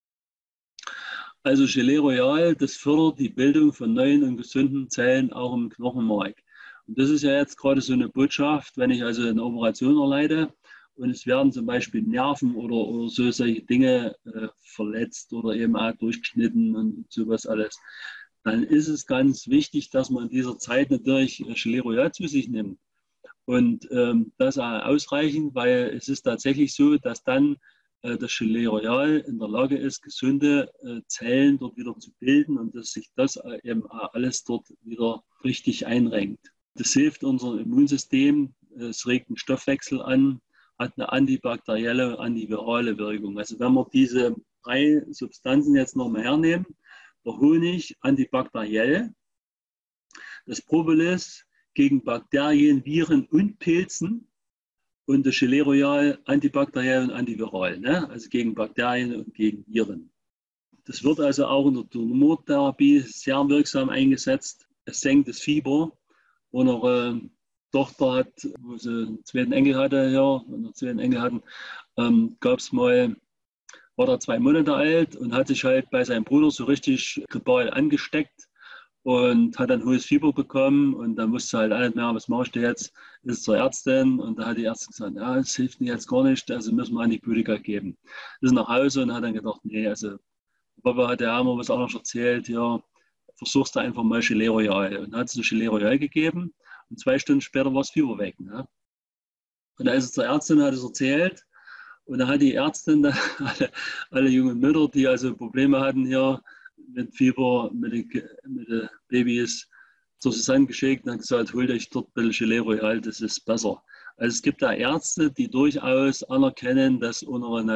Also Gelee Royal, das fördert die Bildung von neuen und gesunden Zellen auch im Knochenmark. Und das ist ja jetzt gerade so eine Botschaft, wenn ich also eine Operation erleide und es werden zum Beispiel Nerven oder so solche Dinge verletzt oder eben auch durchgeschnitten und sowas alles, dann ist es ganz wichtig, dass man in dieser Zeit natürlich Gelee Royal zu sich nimmt. Und das auch ausreichend, weil es ist tatsächlich so, dass dann das Gelee Royal in der Lage ist, gesunde Zellen dort wieder zu bilden und dass sich das eben alles dort wieder richtig einrenkt. Das hilft unserem Immunsystem, es regt den Stoffwechsel an, hat eine antibakterielle, antivirale Wirkung. Also wenn wir diese 3 Substanzen jetzt nochmal hernehmen, der Honig antibakteriell, das Propolis gegen Bakterien, Viren und Pilzen und das Gelee Royal antibakteriell und antiviral, ne? Also gegen Bakterien und gegen Viren. Das wird also auch in der Tumortherapie sehr wirksam eingesetzt. Es senkt das Fieber. Unsere Tochter hat, wo sie einen zweiten Enkel hatte, gab es mal, war da 2 Monate alt und hat sich halt bei seinem Bruder so richtig global angesteckt und hat dann hohes Fieber bekommen und dann wusste halt alles mehr, was mache ich da jetzt, ist zur Ärztin und da hat die Ärztin gesagt, ja, das hilft mir jetzt gar nicht, also müssen wir Antibiotika geben. Ist nach Hause und hat dann gedacht, nee, also Papa hat ja immer was anderes erzählt, ja, versuchst du einfach mal Gelee Royal. Und dann hat sie Gelee Royal gegeben und 2 Stunden später war das Fieber weg. Ne? Und da ist es zur Ärztin, hat es erzählt und dann hat die Ärztin alle jungen Mütter, die also Probleme hatten hier mit Fieber, mit den Babys, zur Susanne geschickt und hat gesagt, holt euch dort ein bisschen Gelee Royal, das ist besser. Also es gibt da Ärzte, die durchaus anerkennen, dass unsere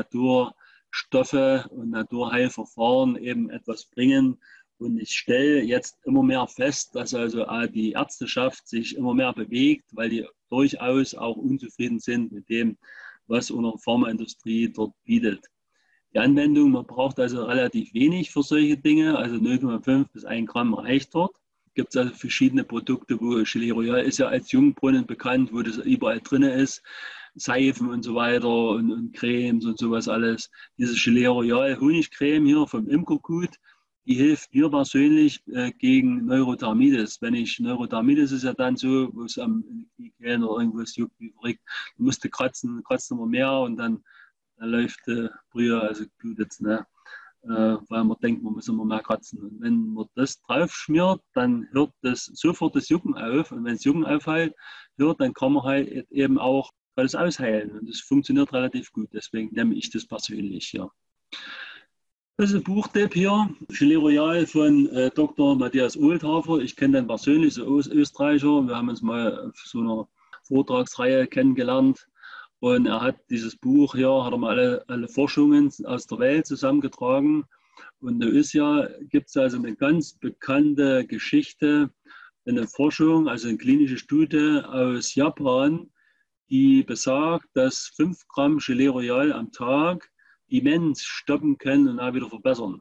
Naturstoffe und Naturheilverfahren eben etwas bringen. Und ich stelle jetzt immer mehr fest, dass also die Ärzteschaft sich immer mehr bewegt, weil die durchaus auch unzufrieden sind mit dem, was unsere Pharmaindustrie dort bietet. Die Anwendung, man braucht also relativ wenig für solche Dinge, also 0,5 bis 1 Gramm reicht dort. Gibt es also verschiedene Produkte, wo Gelee Royal ist ja als Jungbrunnen bekannt, wo das überall drin ist, Seifen und so weiter und Cremes und sowas alles. Diese Gelee Royal Honigcreme hier vom Imkergut, die hilft mir persönlich gegen Neurodermitis. Neurodermitis ist ja dann so, wo es am Knie oder irgendwas juckt wie verrückt, du musst kratzt immer mehr und dann läuft Brühe, also blutet, ne? Weil man denkt, man muss immer mehr kratzen. Und wenn man das drauf schmiert, dann hört das sofort das Jucken auf. Und wenn das Jucken aufhört, dann kann man halt eben auch alles ausheilen. Und das funktioniert relativ gut. Deswegen nehme ich das persönlich, ja. Das ist ein Buchtipp hier, Gelee Royal von Dr. Matthias Ohlthafer. Ich kenne den persönlich, so Österreicher. Wir haben uns mal auf so einer Vortragsreihe kennengelernt. Und er hat dieses Buch hier, hat er mal alle Forschungen aus der Welt zusammengetragen. Und da gibt es also eine ganz bekannte Geschichte, eine Forschung, also eine klinische Studie aus Japan, die besagt, dass 5 Gramm Gelee Royal am Tag immens stoppen können und auch wieder verbessern.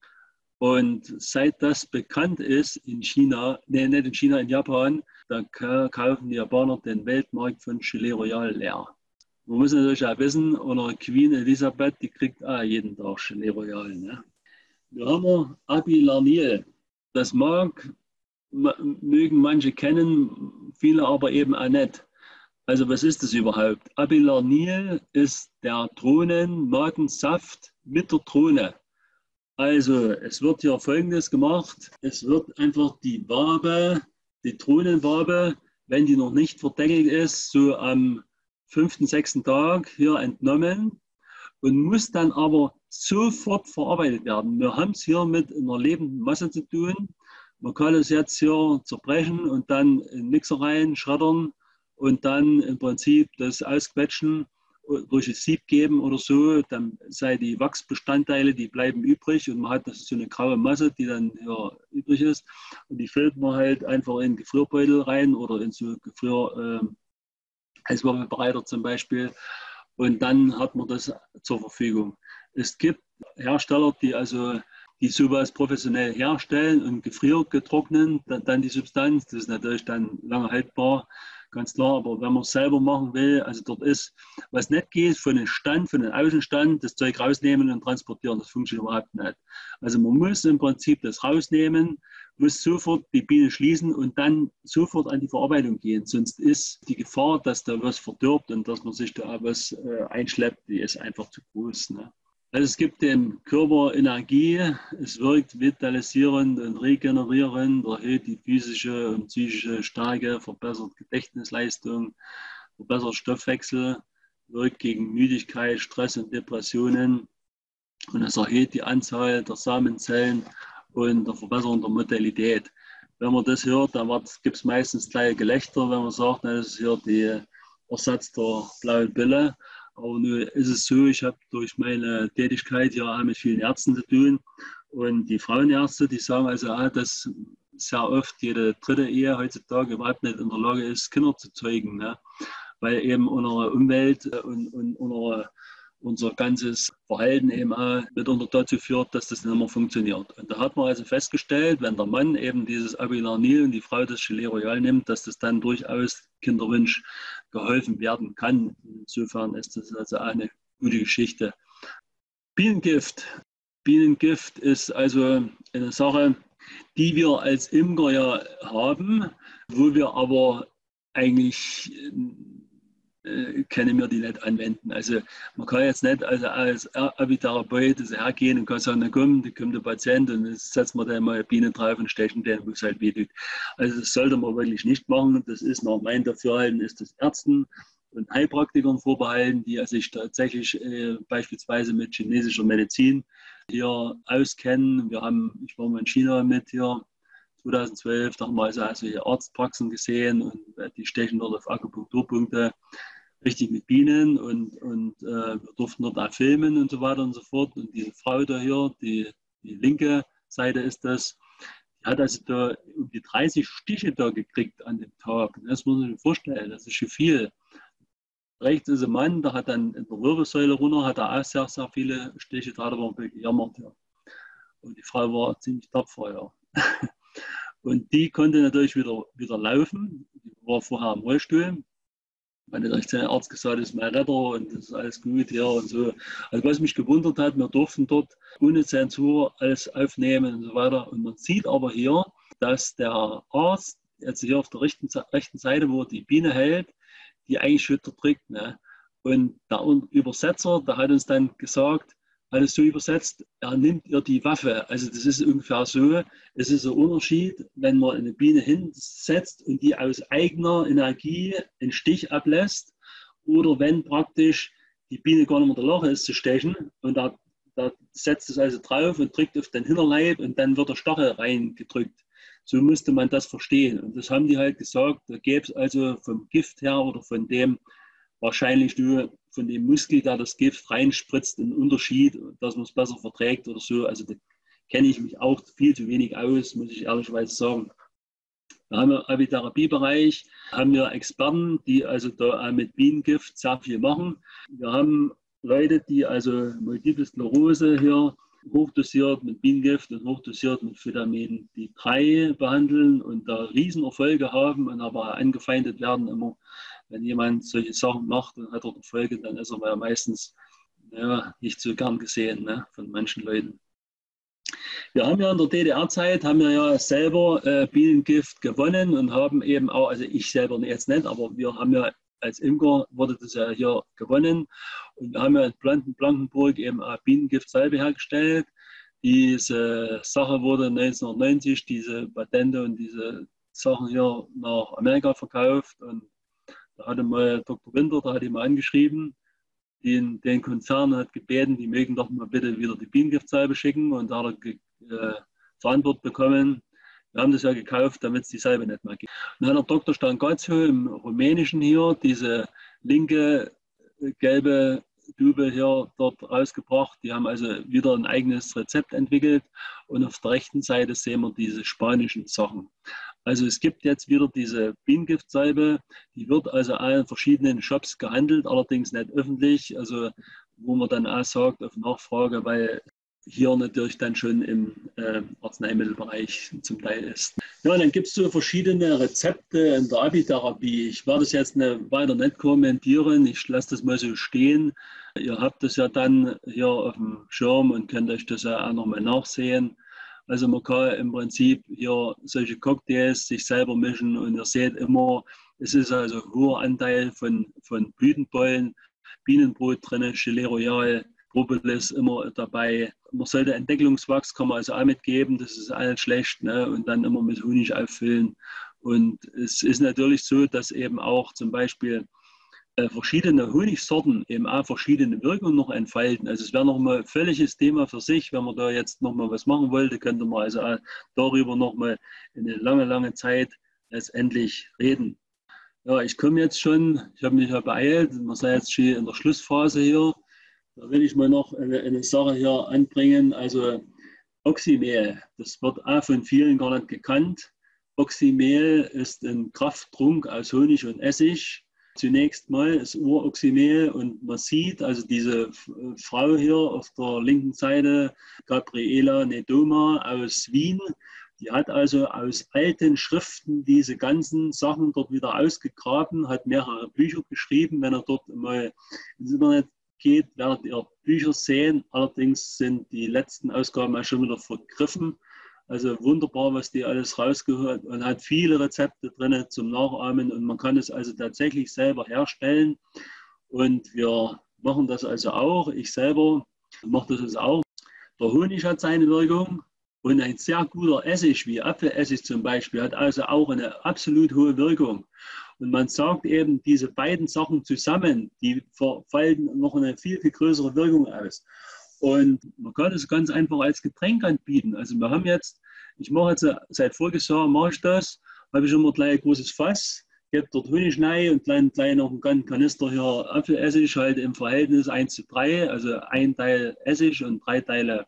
Und seit das bekannt ist in China, nicht in China, in Japan, da kaufen die Japaner den Weltmarkt von Gelee Royal leer. Man muss natürlich auch wissen, unsere Queen Elisabeth, die kriegt auch jeden Tag Gelee Royal. Ne? Wir haben Abilarnil. Das mögen manche kennen, viele aber eben auch nicht. Also was ist das überhaupt? Abilarnil ist der Drohnenmagensaft mit der Drohne. Also es wird hier Folgendes gemacht. Es wird einfach die Wabe, die Drohnenwabe, wenn die noch nicht verdeckelt ist, so am 5., 6. Tag hier entnommen und muss dann aber sofort verarbeitet werden. Wir haben es hier mit einer lebenden Masse zu tun. Man kann es jetzt hier zerbrechen und dann in den Mixer rein, schreddern und dann im Prinzip das ausquetschen, durch das Sieb geben oder so, dann sei die Wachsbestandteile, die bleiben übrig und man hat das so eine graue Masse, die dann ja, übrig ist und die füllt man halt einfach in Gefrierbeutel rein oder in so Eiswürfelbereiter zum Beispiel und dann hat man das zur Verfügung. Es gibt Hersteller, die sowas professionell herstellen und gefriergetrocknen, dann die Substanz, das ist natürlich dann lange haltbar, ganz klar, aber wenn man es selber machen will, also dort ist, was nicht geht, von den Außenstand, das Zeug rausnehmen und transportieren, das funktioniert überhaupt nicht. Also man muss im Prinzip das rausnehmen, muss sofort die Biene schließen und dann sofort an die Verarbeitung gehen, sonst ist die Gefahr, dass da was verdirbt und dass man sich da was einschleppt, die ist einfach zu groß. Ne? Also es gibt dem Körper Energie, es wirkt vitalisierend und regenerierend, erhöht die physische und psychische Stärke, verbessert Gedächtnisleistung, verbessert Stoffwechsel, wirkt gegen Müdigkeit, Stress und Depressionen und es erhöht die Anzahl der Samenzellen und der Verbesserung der Motilität. Wenn man das hört, dann gibt es meistens gleich Gelächter, wenn man sagt, das ist hier der Ersatz der blauen Pille. Aber nun ist es so, ich habe durch meine Tätigkeit ja mit vielen Ärzten zu tun und die Frauenärzte, die sagen also, dass sehr oft jede dritte Ehe heutzutage überhaupt nicht in der Lage ist, Kinder zu zeugen, ne? Weil eben unsere Umwelt und unser ganzes Verhalten eben auch mitunter dazu führt, dass das nicht mehr funktioniert. Und da hat man also festgestellt, wenn der Mann eben dieses Abilarnil und die Frau das Gelée Royale nimmt, dass das dann durchaus Kinderwunsch geholfen werden kann. Insofern ist das also auch eine gute Geschichte. Bienengift. Bienengift ist also eine Sache, die wir als Imker ja haben, wo wir aber eigentlich können wir die nicht anwenden. Also man kann jetzt nicht als Apitherapeut hergehen und kann sagen, na komm, da kommt der Patient und jetzt setzen wir da mal eine Biene drauf und stechen den, wo es halt wehtut. Also das sollte man wirklich nicht machen. Das ist nach meinem Dafürhalten, ist das Ärzten und Heilpraktikern vorbehalten, die sich tatsächlich beispielsweise mit chinesischer Medizin hier auskennen. Ich war mal in China mit hier 2012, da haben wir also hier Arztpraxen gesehen und die stechen dort auf Akupunkturpunkte richtig mit Bienen und wir durften dort auch filmen und so weiter und so fort. Und diese Frau da hier, die linke Seite ist das, die hat also da um die 30 Stiche da gekriegt an dem Tag. Das muss man sich vorstellen, das ist schon viel. Rechts ist ein Mann, der hat dann in der Wirbelsäule runter, hat er auch sehr, sehr viele Stiche, da hat er aber gejammert. Ja. Und die Frau war ziemlich tapfer, ja. Und die konnte natürlich wieder laufen. Die war vorher im Rollstuhl. Meine der Arzt gesagt, das ist mein Retter und das ist alles gut hier und so. Also was mich gewundert hat, wir durften dort ohne Zensur alles aufnehmen und so weiter. Und man sieht aber hier, dass der Arzt jetzt hier auf der rechten Seite, wo er die Biene hält, die eigentlich schon drückt. Ne? Und der Übersetzer, der hat uns dann gesagt, hat es so übersetzt, er nimmt ihr die Waffe. Also das ist ungefähr so, es ist ein Unterschied, wenn man eine Biene hinsetzt und die aus eigener Energie einen Stich ablässt oder wenn praktisch die Biene gar nicht mehr in der Lage ist zu stechen und da setzt es also drauf und drückt auf den Hinterleib und dann wird der Stachel reingedrückt. So musste man das verstehen. Und das haben die halt gesagt, da gäbe es also vom Gift her oder von dem wahrscheinlich nur von dem Muskel, der das Gift reinspritzt, einen Unterschied, dass man es besser verträgt oder so. Also da kenne ich mich auch viel zu wenig aus, muss ich ehrlicherweise sagen. Wir haben im Apitherapiebereich haben wir Experten, die also da mit Bienengift sehr viel machen. Wir haben Leute, die also Multiple Sklerose hier hochdosiert mit Bienengift und hochdosiert mit Vitamin D3 behandeln und da Riesenerfolge haben und aber angefeindet werden immer. Wenn jemand solche Sachen macht und hat dort Erfolge, dann ist er ja meistens nicht so gern gesehen, ne, von manchen Leuten. Wir haben ja in der DDR-Zeit, haben wir ja selber Bienengift gewonnen und haben eben auch, also ich selber jetzt nicht, aber wir haben ja als Imker wurde das ja hier gewonnen. Und wir haben ja in Blankenburg eben auch Bienengiftsalbe hergestellt. Diese Sache wurde 1990, diese Patente und diese Sachen hier nach Amerika verkauft. Und da hatte mal Dr. Winter, da hat ihn mal angeschrieben, den Konzern hat gebeten, die mögen doch mal bitte wieder die Bienengiftsalbe schicken. Und da hat er zur Antwort bekommen, wir haben das ja gekauft, damit es die Salbe nicht mehr gibt. Und dann hat der Dr. Stangatio im Rumänischen hier diese linke gelbe Tube hier dort rausgebracht. Die haben also wieder ein eigenes Rezept entwickelt. Und auf der rechten Seite sehen wir diese spanischen Sachen. Also es gibt jetzt wieder diese Bienengiftsalbe, die wird also in verschiedenen Shops gehandelt, allerdings nicht öffentlich, also wo man dann auch sagt auf Nachfrage, weil hier natürlich dann schon im Arzneimittelbereich zum Teil ist. Ja, dann gibt es so verschiedene Rezepte in der Apitherapie. Ich werde das jetzt weiter nicht kommentieren, ich lasse das mal so stehen. Ihr habt das ja dann hier auf dem Schirm und könnt euch das ja auch nochmal nachsehen. Also man kann im Prinzip hier solche Cocktails sich selber mischen und ihr seht immer, es ist also ein hoher Anteil von Blütenbollen, Bienenbrot drin, Gelee Royal, Propolis immer dabei. Man sollte Entdecklungswachs, kann man also auch mitgeben, das ist alles schlecht, ne? Und dann immer mit Honig auffüllen. Und es ist natürlich so, dass eben auch zum Beispiel verschiedene Honigsorten eben auch verschiedene Wirkungen noch entfalten. Also es wäre nochmal ein völliges Thema für sich, wenn man da jetzt nochmal was machen wollte, könnte man also auch darüber nochmal eine lange, lange Zeit letztendlich reden. Ja, ich komme jetzt schon, ich habe mich ja beeilt, wir sind jetzt schon in der Schlussphase hier. Da will ich mal noch eine Sache hier anbringen, also Oxymehl, das wird auch von vielen gar nicht gekannt. Oxymehl ist ein Krafttrunk aus Honig und Essig. Zunächst mal das Uroxymehl und man sieht, also diese Frau hier auf der linken Seite, Gabriela Nedoma aus Wien, die hat also aus alten Schriften diese ganzen Sachen dort wieder ausgegraben, hat mehrere Bücher geschrieben. Wenn ihr dort mal ins Internet geht, werdet ihr Bücher sehen. Allerdings sind die letzten Ausgaben auch schon wieder vergriffen. Also wunderbar, was die alles rausgehört und hat viele Rezepte drin zum Nachahmen und man kann es also tatsächlich selber herstellen und wir machen das also auch. Ich selber mache das also auch. Der Honig hat seine Wirkung und ein sehr guter Essig, wie Apfelessig zum Beispiel, hat also auch eine absolut hohe Wirkung. Und man sagt eben, diese beiden Sachen zusammen, die falten noch eine viel, viel größere Wirkung aus. Und man kann es ganz einfach als Getränk anbieten. Also wir haben jetzt, ich mache jetzt seit voriges Jahr mache ich das, habe ich immer gleich ein großes Fass, gebe dort Honig rein und gleich noch einen Kanister hier Apfelessig, halt im Verhältnis 1:3, also 1 Teil Essig und 3 Teile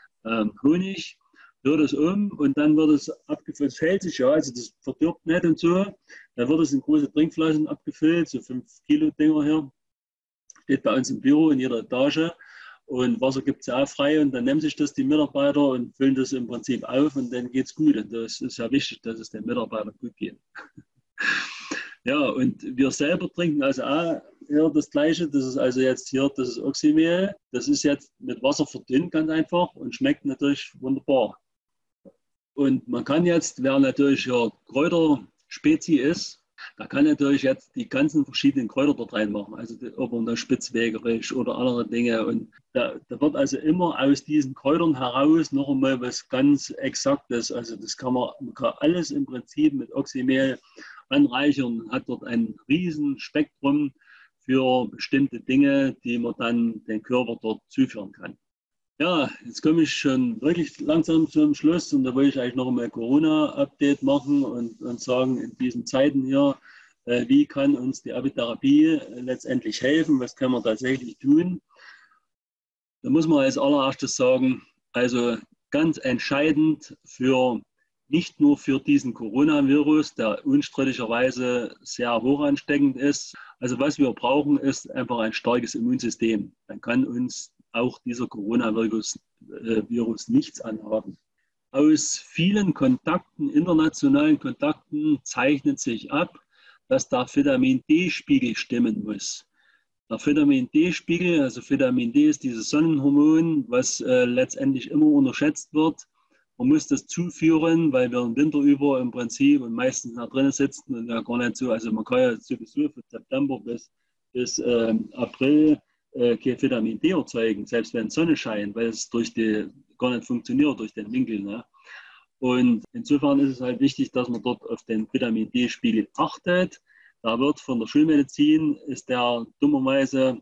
Honig. Rühre das um und dann wird es abgefüllt, es hält sich ja, also das verdirbt nicht und so. Dann wird es in große Trinkflaschen abgefüllt, so 5 Kilo Dinger hier. Steht bei uns im Büro in jeder Etage. Und Wasser gibt es ja auch frei und dann nehmen sich das die Mitarbeiter und füllen das im Prinzip auf und dann geht es gut. Und das ist ja wichtig, dass es den Mitarbeitern gut geht. Ja, und wir selber trinken also auch hier das Gleiche. Das ist also jetzt hier, das ist Oxymehl. Das ist jetzt mit Wasser verdünnt ganz einfach und schmeckt natürlich wunderbar. Und man kann jetzt, wer natürlich ja Kräuterspezie ist, da kann natürlich jetzt die ganzen verschiedenen Kräuter dort reinmachen, also ob man da Spitzwegerich oder andere Dinge. Und da wird also immer aus diesen Kräutern heraus noch einmal was ganz Exaktes. Also das man kann alles im Prinzip mit Oxymehl anreichern und hat dort ein riesen Spektrum für bestimmte Dinge, die man dann den Körper dort zuführen kann. Ja, jetzt komme ich schon wirklich langsam zum Schluss und da wollte ich eigentlich noch einmal Corona-Update machen und sagen, in diesen Zeiten hier, wie kann uns die Apitherapie letztendlich helfen, was können wir tatsächlich tun. Da muss man als allererstes sagen, also ganz entscheidend nicht nur für diesen Coronavirus, der unstrittigerweise sehr hoch ansteckend ist. Also was wir brauchen, ist einfach ein starkes Immunsystem. Dann kann uns auch dieser Coronavirus nichts anhaben. Aus vielen Kontakten, internationalen Kontakten, zeichnet sich ab, dass der Vitamin-D-Spiegel stimmen muss. Der Vitamin-D-Spiegel, also Vitamin D ist dieses Sonnenhormon, was letztendlich immer unterschätzt wird. Man muss das zuführen, weil wir im Winter über im Prinzip und meistens da drinnen sitzen und ja gar nicht so. Also man kann ja sowieso von September bis April kein Vitamin D erzeugen, selbst wenn Sonne scheint, weil es gar nicht funktioniert durch den Winkel. Ne? Und insofern ist es halt wichtig, dass man dort auf den Vitamin D-Spiegel achtet. Da wird von der Schulmedizin, ist der dummerweise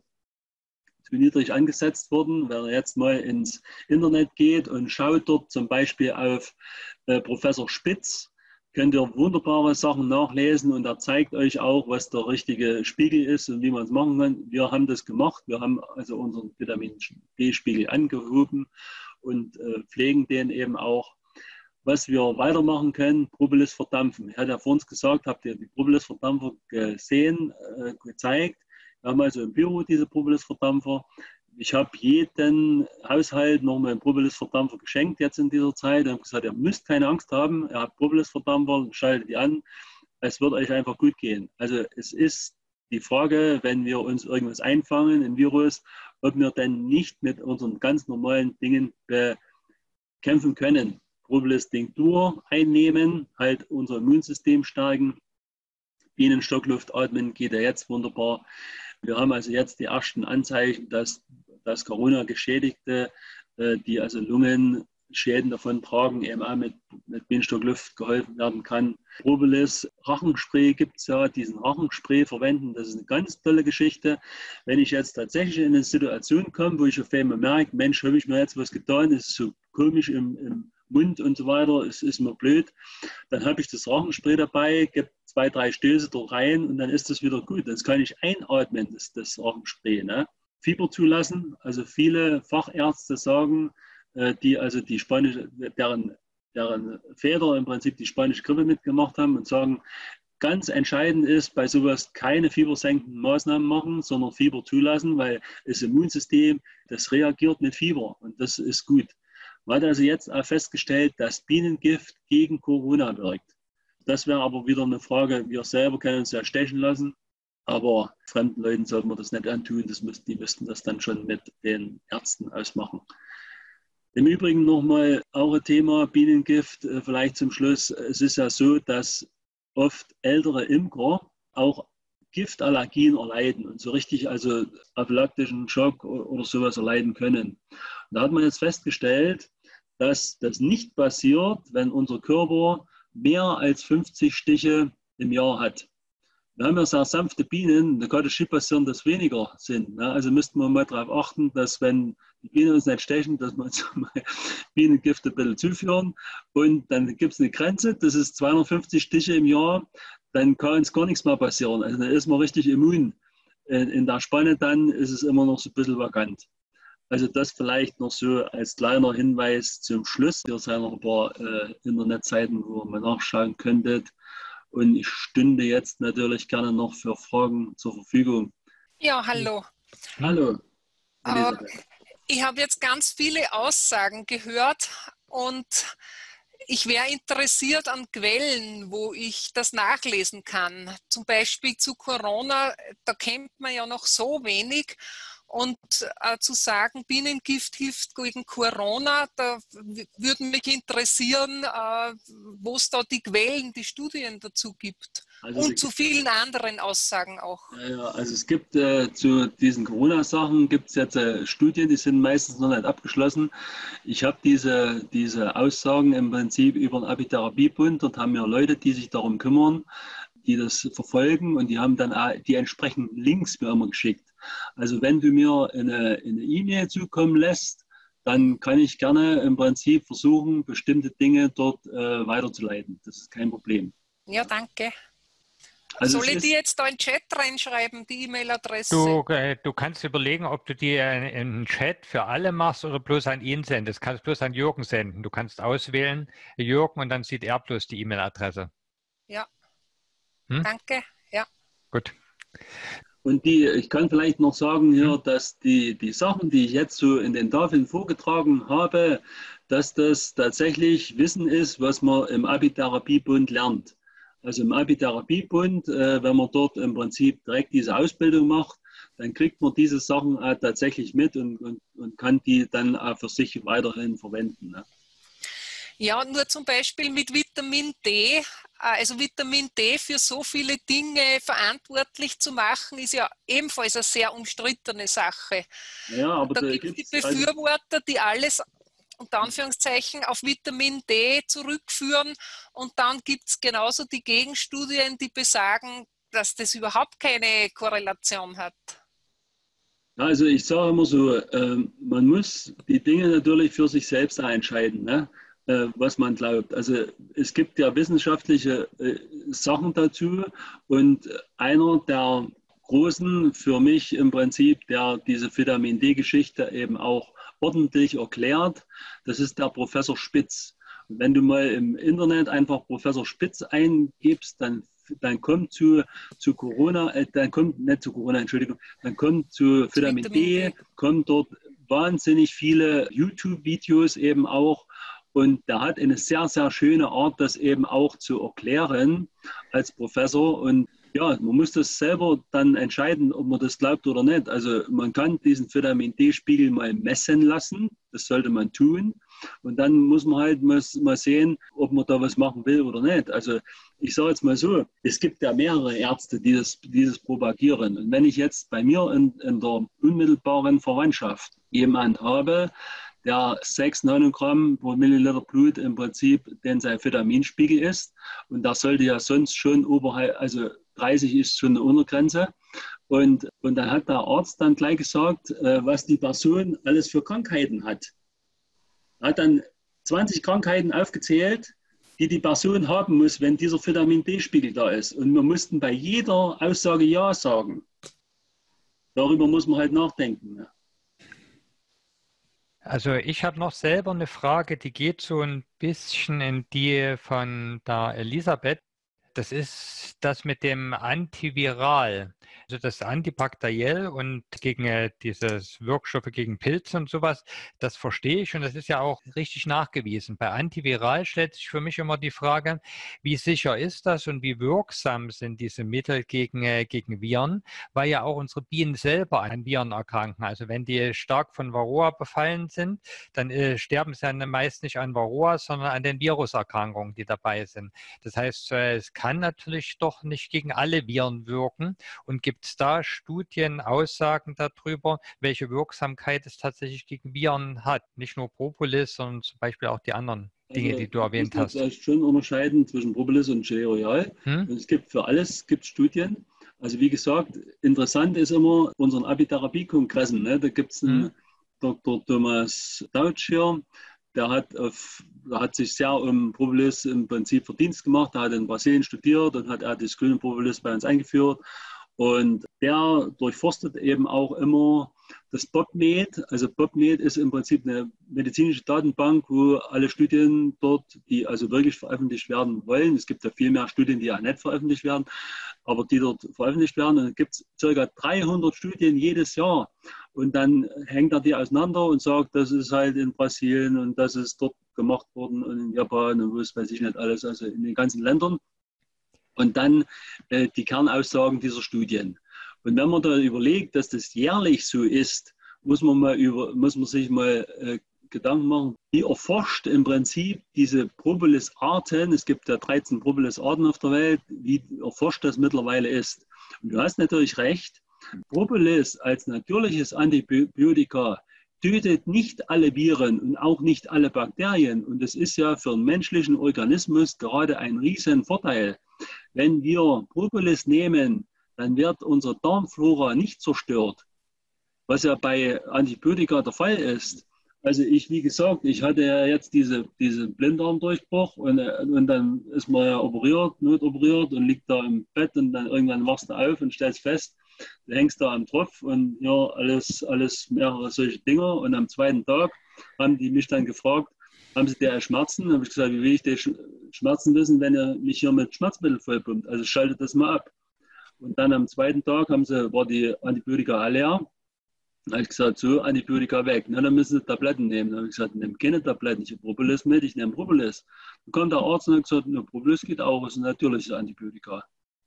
zu niedrig angesetzt worden. Wenn ihr jetzt mal ins Internet geht und schaut dort zum Beispiel auf Professor Spitz, könnt ihr wunderbare Sachen nachlesen und er zeigt euch auch, was der richtige Spiegel ist und wie man es machen kann. Wir haben das gemacht. Wir haben also unseren Vitamin D-Spiegel angehoben und pflegen den eben auch. Was wir weitermachen können, Propolis verdampfen. Ich hatte ja vorhin gesagt, habt ihr die Propolis-Verdampfer gesehen, gezeigt. Wir haben also im Büro diese Propolis-Verdampfer. Ich habe jeden Haushalt nochmal einen Propolis-Verdampfer geschenkt jetzt in dieser Zeit. Ich habe gesagt, ihr müsst keine Angst haben. Ihr habt Propolis-Verdampfer, schaltet die an. Es wird euch einfach gut gehen. Also es ist die Frage, wenn wir uns irgendwas einfangen, ein Virus, ob wir dann nicht mit unseren ganz normalen Dingen bekämpfen können. Propolis-Tinktur einnehmen, halt unser Immunsystem stärken. Bienenstockluft atmen geht ja jetzt wunderbar. Wir haben also jetzt die ersten Anzeichen, dass Corona-Geschädigte, die also Lungenschäden davon tragen, eben auch mit Bienenstockluft geholfen werden kann. Propolis, Rachenspray gibt es ja, diesen Rachenspray verwenden, das ist eine ganz tolle Geschichte. Wenn ich jetzt tatsächlich in eine Situation komme, wo ich auf einmal merke, Mensch, habe ich mir jetzt was getan, es ist so komisch im Mund und so weiter, es ist mir blöd, dann habe ich das Rachenspray dabei, gebe 2, 3 Stöße dort rein und dann ist das wieder gut. Das kann ich einatmen, das Rachenspray. Ne? Fieber zulassen, also viele Fachärzte sagen, die spanische, deren Väter im Prinzip die spanische Grippe mitgemacht haben und sagen, ganz entscheidend ist bei sowas keine fiebersenkenden Maßnahmen machen, sondern Fieber zulassen, weil das Immunsystem, das reagiert mit Fieber und das ist gut. Man hat also jetzt auch festgestellt, dass Bienengift gegen Corona wirkt. Das wäre aber wieder eine Frage, wir selber können uns ja stechen lassen, aber fremden Leuten sollten wir das nicht antun, die müssten das dann schon mit den Ärzten ausmachen. Im Übrigen nochmal auch ein Thema Bienengift, vielleicht zum Schluss. Es ist ja so, dass oft ältere Imker auch Giftallergien erleiden und so richtig also aphylaktischen Schock oder sowas erleiden können. Und da hat man jetzt festgestellt, dass das nicht passiert, wenn unser Körper mehr als 50 Stiche im Jahr hat. Wir haben ja sehr sanfte Bienen, da kann es schon passieren, dass weniger sind. Ne? Also müssten wir mal darauf achten, dass wenn die Bienen uns nicht stechen, dass wir uns mal Bienengift ein bisschen zuführen. Und dann gibt es eine Grenze, das ist 250 Stiche im Jahr, dann kann uns gar nichts mehr passieren. Also dann ist man richtig immun. In der Spanne dann ist es immer noch so ein bisschen vakant. Also das vielleicht noch so als kleiner Hinweis zum Schluss. Hier sind noch ein paar Internetseiten, wo man nachschauen könntet. Und ich stünde jetzt natürlich gerne noch für Fragen zur Verfügung. Ja, hallo. Hallo. Ich habe jetzt ganz viele Aussagen gehört und ich wäre interessiert an Quellen, wo ich das nachlesen kann. Zum Beispiel zu Corona, da kennt man ja noch so wenig. Und zu sagen, Bienengift hilft gegen Corona, da würde mich interessieren, wo es da die Quellen, die Studien dazu gibt. Also und zu vielen anderen Aussagen auch. Ja, also es gibt zu diesen Corona-Sachen gibt es jetzt Studien, die sind meistens noch nicht abgeschlossen. Ich habe diese Aussagen im Prinzip über den Apitherapiebund. Dort haben wir Leute, die sich darum kümmern, die das verfolgen und die haben dann auch die entsprechenden Links mir immer geschickt. Also wenn du mir eine E-Mail zukommen lässt, dann kann ich gerne im Prinzip versuchen, bestimmte Dinge dort weiterzuleiten. Das ist kein Problem. Ja, danke. Also soll ich die jetzt da in den Chat reinschreiben, die E-Mail-Adresse? Du kannst überlegen, ob du die in den Chat für alle machst oder bloß an ihn sendest. Du kannst bloß an Jürgen senden. Du kannst auswählen, Jürgen, und dann sieht er bloß die E-Mail-Adresse. Ja. Danke, ja. Gut. Und ich kann vielleicht noch sagen hier, dass die Sachen, die ich jetzt so in den Tafeln vorgetragen habe, dass das tatsächlich Wissen ist, was man im Apitherapiebund lernt. Also im Apitherapiebund, wenn man dort im Prinzip direkt diese Ausbildung macht, dann kriegt man diese Sachen tatsächlich mit und kann die dann für sich weiterhin verwenden. Ne? Ja, nur zum Beispiel mit Vitamin D. Also Vitamin D für so viele Dinge verantwortlich zu machen, ist ja ebenfalls eine sehr umstrittene Sache. Ja, aber Da da gibt es die gibt es, also, Befürworter, die alles unter Anführungszeichen auf Vitamin D zurückführen, und dann gibt es genauso die Gegenstudien, die besagen, dass das überhaupt keine Korrelation hat. also ich sage immer so, man muss die Dinge natürlich für sich selbst entscheiden, ne? Was man glaubt. Also es gibt ja wissenschaftliche Sachen dazu, und einer der großen für mich im Prinzip, der diese Vitamin D-Geschichte eben auch ordentlich erklärt, das ist der Professor Spitz. Und wenn du mal im Internet einfach Professor Spitz eingibst, dann kommt zu Corona, dann kommt nicht zu Corona, Entschuldigung, dann kommt zu Vitamin D, kommt dort wahnsinnig viele YouTube-Videos eben auch. Und der hat eine sehr, sehr schöne Art, das eben auch zu erklären als Professor. Und ja, man muss das selber dann entscheiden, ob man das glaubt oder nicht. Also man kann diesen Vitamin D-Spiegel mal messen lassen. Das sollte man tun. Und dann muss man halt mal sehen, ob man da was machen will oder nicht. Also ich sage jetzt mal so, es gibt ja mehrere Ärzte, die das propagieren. Und wenn ich jetzt bei mir in der unmittelbaren Verwandtschaft jemand habe, der 6 Nanogramm pro Milliliter Blut im Prinzip sein Vitaminspiegel ist, und da sollte ja sonst schon oberhalb, also 30 ist schon eine Untergrenze. Und dann hat der Arzt dann gleich gesagt, was die Person alles für Krankheiten hat. Er hat dann 20 Krankheiten aufgezählt, die die Person haben muss, wenn dieser Vitamin D-Spiegel da ist. Und wir mussten bei jeder Aussage Ja sagen. Darüber muss man halt nachdenken. Ne? Also ich habe noch selber eine Frage, die geht so ein bisschen in die von der Elisabeth. Das ist das mit dem Antiviral, also das antibakteriell und gegen dieses Wirkstoffe gegen Pilze und sowas, das verstehe ich, und das ist ja auch richtig nachgewiesen. Bei Antiviral stellt sich für mich immer die Frage, wie sicher ist das und wie wirksam sind diese Mittel gegen Viren, weil ja auch unsere Bienen selber an Viren erkranken. Also wenn die stark von Varroa befallen sind, dann sterben sie dann meist nicht an Varroa, sondern an den Viruserkrankungen, die dabei sind. Das heißt, es kann natürlich doch nicht gegen alle Viren wirken. Und gibt es da Studien, Aussagen darüber, welche Wirksamkeit es tatsächlich gegen Viren hat? Nicht nur Propolis, sondern zum Beispiel auch die anderen Dinge, die du erwähnt hast. Man muss schon unterscheiden zwischen Propolis und Gelée Royale. Es gibt für alles Studien. Also wie gesagt, interessant ist immer unseren Apitherapie-Kongressen. Ne? Da gibt es einen Dr. Thomas Deutsch hier, der hat sich sehr um Propolis im Prinzip Verdienst gemacht. Er hat in Brasilien studiert und hat das grüne Propolis bei uns eingeführt. Und der durchforstet eben auch immer das PubMed. Also PubMed ist im Prinzip eine medizinische Datenbank, wo alle Studien dort, die also wirklich veröffentlicht werden wollen, es gibt ja viel mehr Studien, die ja nicht veröffentlicht werden, aber die dort veröffentlicht werden. Und es gibt ca. 300 Studien jedes Jahr. Und dann hängt er die auseinander und sagt, das ist halt in Brasilien und das ist dort gemacht worden und in Japan und was weiß ich nicht alles, also in den ganzen Ländern. Und dann die Kernaussagen dieser Studien. Und wenn man da überlegt, dass das jährlich so ist, muss man sich mal Gedanken machen, wie erforscht im Prinzip diese Propolis-Arten, es gibt ja 13 Propolis-Arten auf der Welt, wie erforscht das mittlerweile ist. Und du hast natürlich recht, Propolis als natürliches Antibiotika tötet nicht alle Viren und auch nicht alle Bakterien. Und es ist ja für den menschlichen Organismus gerade ein riesen Vorteil. Wenn wir Propolis nehmen, dann wird unsere Darmflora nicht zerstört, was ja bei Antibiotika der Fall ist. Also wie gesagt, ich hatte ja jetzt diese Blinddarmdurchbruch und dann ist man ja notoperiert und liegt da im Bett und dann irgendwann wachst du auf und stellst fest, du hängst da am Tropf und ja, alles mehrere solche Dinger. Und am zweiten Tag haben die mich dann gefragt, haben sie dir Schmerzen? Dann habe ich gesagt, wie will ich die Schmerzen wissen, wenn ihr mich hier mit Schmerzmittel vollpumpt? Also schaltet das mal ab. Und dann am zweiten Tag war die Antibiotika alle leer. Dann habe ich gesagt, so, Antibiotika weg. Na, dann müssen Sie Tabletten nehmen. Dann habe ich gesagt, nehme keine Tabletten, ich habe Propolis mit, ich nehme Propolis. Dann kommt der Arzt und hat gesagt, ne, Propolis geht auch, ist ein natürliches Antibiotika.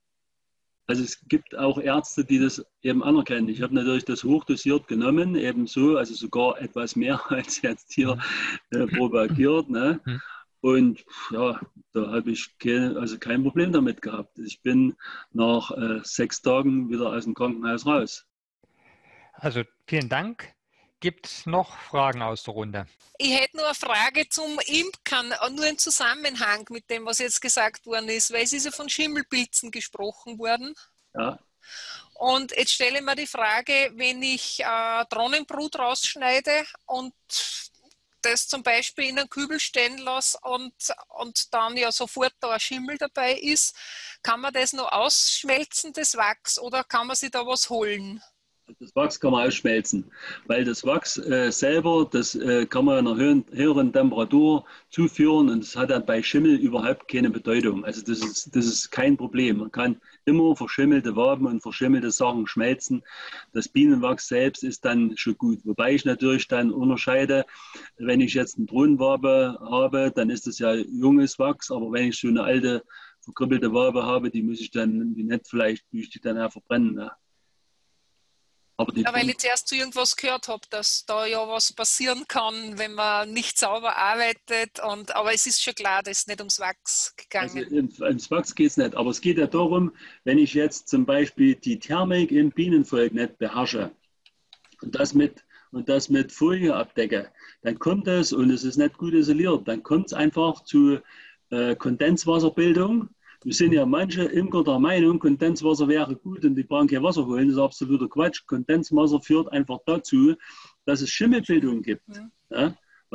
Also es gibt auch Ärzte, die das eben anerkennen. Ich habe natürlich das hochdosiert genommen, ebenso, also sogar etwas mehr als jetzt hier propagiert. Ne? Und ja, da habe ich kein Problem damit gehabt. Ich bin nach 6 Tagen wieder aus dem Krankenhaus raus. Also vielen Dank. Gibt es noch Fragen aus der Runde? Ich hätte nur eine Frage zum Imkern, nur im Zusammenhang mit dem, was jetzt gesagt worden ist, weil es ist ja von Schimmelpilzen gesprochen worden. Ja. Und jetzt stelle ich mir die Frage, wenn ich Drohnenbrut rausschneide und das zum Beispiel in einen Kübel stehen lasse und dann ja sofort da ein Schimmel dabei ist, kann man das noch ausschmelzen, das Wachs, oder kann man sich da was holen? Das Wachs kann man ausschmelzen, weil das Wachs selber, das kann man in einer höheren Temperatur zuführen und das hat dann bei Schimmel überhaupt keine Bedeutung. Also das ist kein Problem. Man kann immer verschimmelte Waben und verschimmelte Sachen schmelzen. Das Bienenwachs selbst ist dann schon gut. Wobei ich natürlich dann unterscheide, wenn ich jetzt eine Drohnenwabe habe, dann ist das ja junges Wachs, aber wenn ich so eine alte, verkrüppelte Wabe habe, die muss ich dann, die nicht vielleicht, die dann auch verbrennen. Ne? Ja, weil ich zuerst zu irgendwas gehört habe, dass da ja was passieren kann, wenn man nicht sauber arbeitet. Aber es ist schon klar, das ist nicht ums Wachs gegangen. Also ums Wachs geht es nicht. Aber es geht ja darum, wenn ich jetzt zum Beispiel die Thermik im Bienenvolk nicht beherrsche und das mit Folie abdecke, dann kommt es, und es ist nicht gut isoliert, dann kommt es einfach zu Kondenswasserbildung. Wir sind ja manche Imker der Meinung, Kondenswasser wäre gut und die brauchen kein Wasser holen. Das ist absoluter Quatsch. Kondenswasser führt einfach dazu, dass es Schimmelbildung gibt. Ja?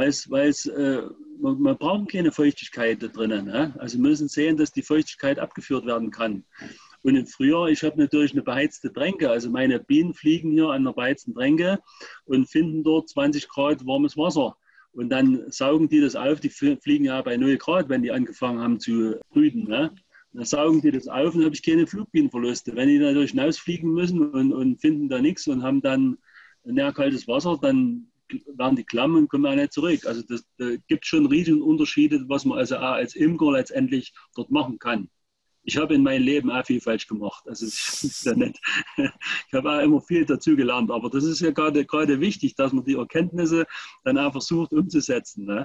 Man braucht keine Feuchtigkeit da drinnen. Ja? Also wir müssen sehen, dass die Feuchtigkeit abgeführt werden kann. Und im Frühjahr, ich habe natürlich eine beheizte Tränke. Also meine Bienen fliegen hier an einer beheizten Tränke und finden dort 20 Grad warmes Wasser. Und dann saugen die das auf. Die fliegen ja bei 0 Grad, wenn die angefangen haben zu brüten. Ne? Dann saugen die das auf und habe ich keine Flugbienenverluste. Wenn die natürlich hinausfliegen müssen und finden da nichts und haben dann nährkaltes Wasser, dann werden die klamm und kommen auch nicht zurück. Also da gibt es schon riesige Unterschiede, was man also auch als Imker letztendlich dort machen kann. Ich habe in meinem Leben auch viel falsch gemacht. Also das ist ja nicht. Ich habe auch immer viel dazu gelernt. Aber das ist ja gerade wichtig, dass man die Erkenntnisse dann auch versucht umzusetzen. Ne?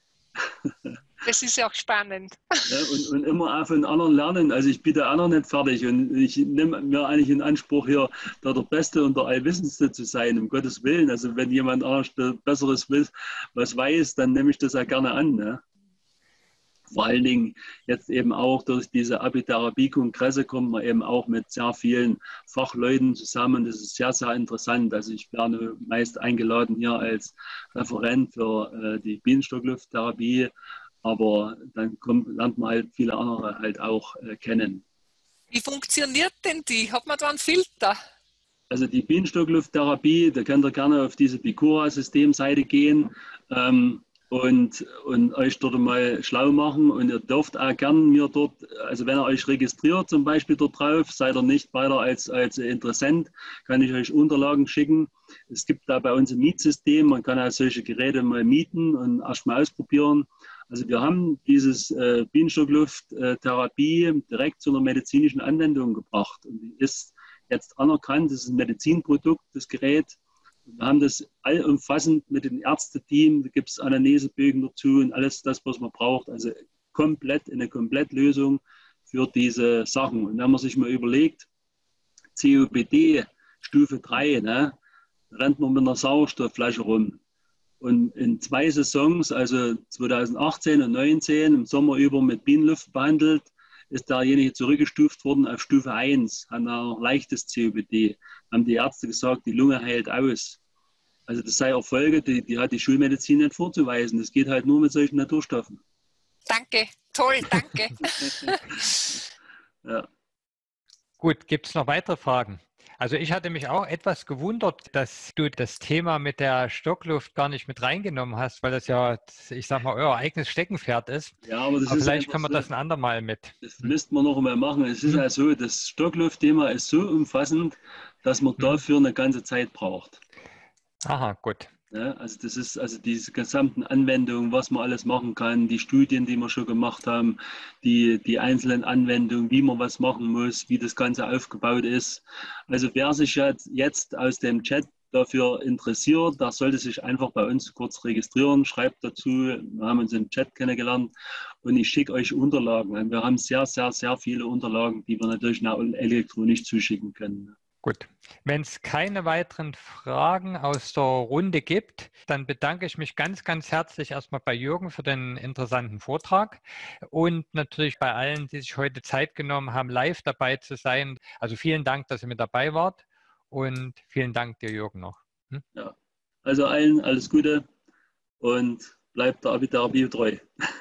Das ist ja auch spannend. Ja, und immer auch von anderen lernen. Also ich bin da auch noch nicht fertig und ich nehme mir eigentlich in Anspruch, hier da der Beste und der Allwissendste zu sein, um Gottes Willen. Also wenn jemand anders Besseres was weiß, dann nehme ich das ja gerne an. Ne? Vor allen Dingen jetzt eben auch durch diese Apitherapie-Kongresse kommt man eben auch mit sehr vielen Fachleuten zusammen. Das ist sehr, sehr interessant. Also ich werde meist eingeladen hier als Referent für die Bienenstocklufttherapie. Aber dann lernt man halt viele andere halt auch kennen. Wie funktioniert denn die? Hat man da einen Filter? Also die Bienenstocklufttherapie, da könnt ihr gerne auf diese Bicura-Systemseite gehen und euch dort mal schlau machen. Und ihr dürft auch gerne mir dort, also wenn ihr euch registriert zum Beispiel dort drauf, seid ihr nicht weiter als Interessent, kann ich euch Unterlagen schicken. Es gibt da bei uns ein Mietsystem, man kann auch solche Geräte mal mieten und erstmal ausprobieren. Also wir haben dieses Bienenstocklufttherapie direkt zu einer medizinischen Anwendung gebracht. Und die ist jetzt anerkannt, das ist ein Medizinprodukt, das Gerät. Wir haben das allumfassend mit dem Ärzteteam, da gibt es Anamnesebögen dazu und alles das, was man braucht. Also eine Komplettlösung für diese Sachen. Und wenn man sich mal überlegt, COPD Stufe 3, ne, rennt man mit einer Sauerstoffflasche rum. Und in 2 Saisons, also 2018 und 2019, im Sommer über mit Bienenluft behandelt, ist derjenige zurückgestuft worden auf Stufe 1, hat noch leichtes COPD. Haben die Ärzte gesagt, die Lunge heilt aus. Also das sei Erfolge, die hat die Schulmedizin nicht vorzuweisen. Das geht halt nur mit solchen Naturstoffen. Danke, toll, danke. Ja. Gut, gibt es noch weitere Fragen? Also ich hatte mich auch etwas gewundert, dass du das Thema mit der Stockluft gar nicht mit reingenommen hast, weil das ja, ich sag mal, euer eigenes Steckenpferd ist. Ja, aber vielleicht können wir das ein andermal mit. Das müssten wir noch einmal machen. Es ist ja so, das Stockluftthema ist so umfassend, dass man dafür eine ganze Zeit braucht. Aha, gut. Ja, also das ist also diese gesamten Anwendungen, was man alles machen kann, die Studien, die wir schon gemacht haben, die einzelnen Anwendungen, wie man was machen muss, wie das Ganze aufgebaut ist. Also wer sich jetzt aus dem Chat dafür interessiert, der sollte sich einfach bei uns kurz registrieren, schreibt dazu. Wir haben uns im Chat kennengelernt und ich schicke euch Unterlagen. Wir haben sehr, sehr, sehr viele Unterlagen, die wir natürlich elektronisch zuschicken können. Gut, wenn es keine weiteren Fragen aus der Runde gibt, dann bedanke ich mich ganz, ganz herzlich erstmal bei Jürgen für den interessanten Vortrag und natürlich bei allen, die sich heute Zeit genommen haben, live dabei zu sein. Also vielen Dank, dass ihr mit dabei wart und vielen Dank dir, Jürgen, noch. Ja, also allen alles Gute und bleibt der Abi-Therapie treu.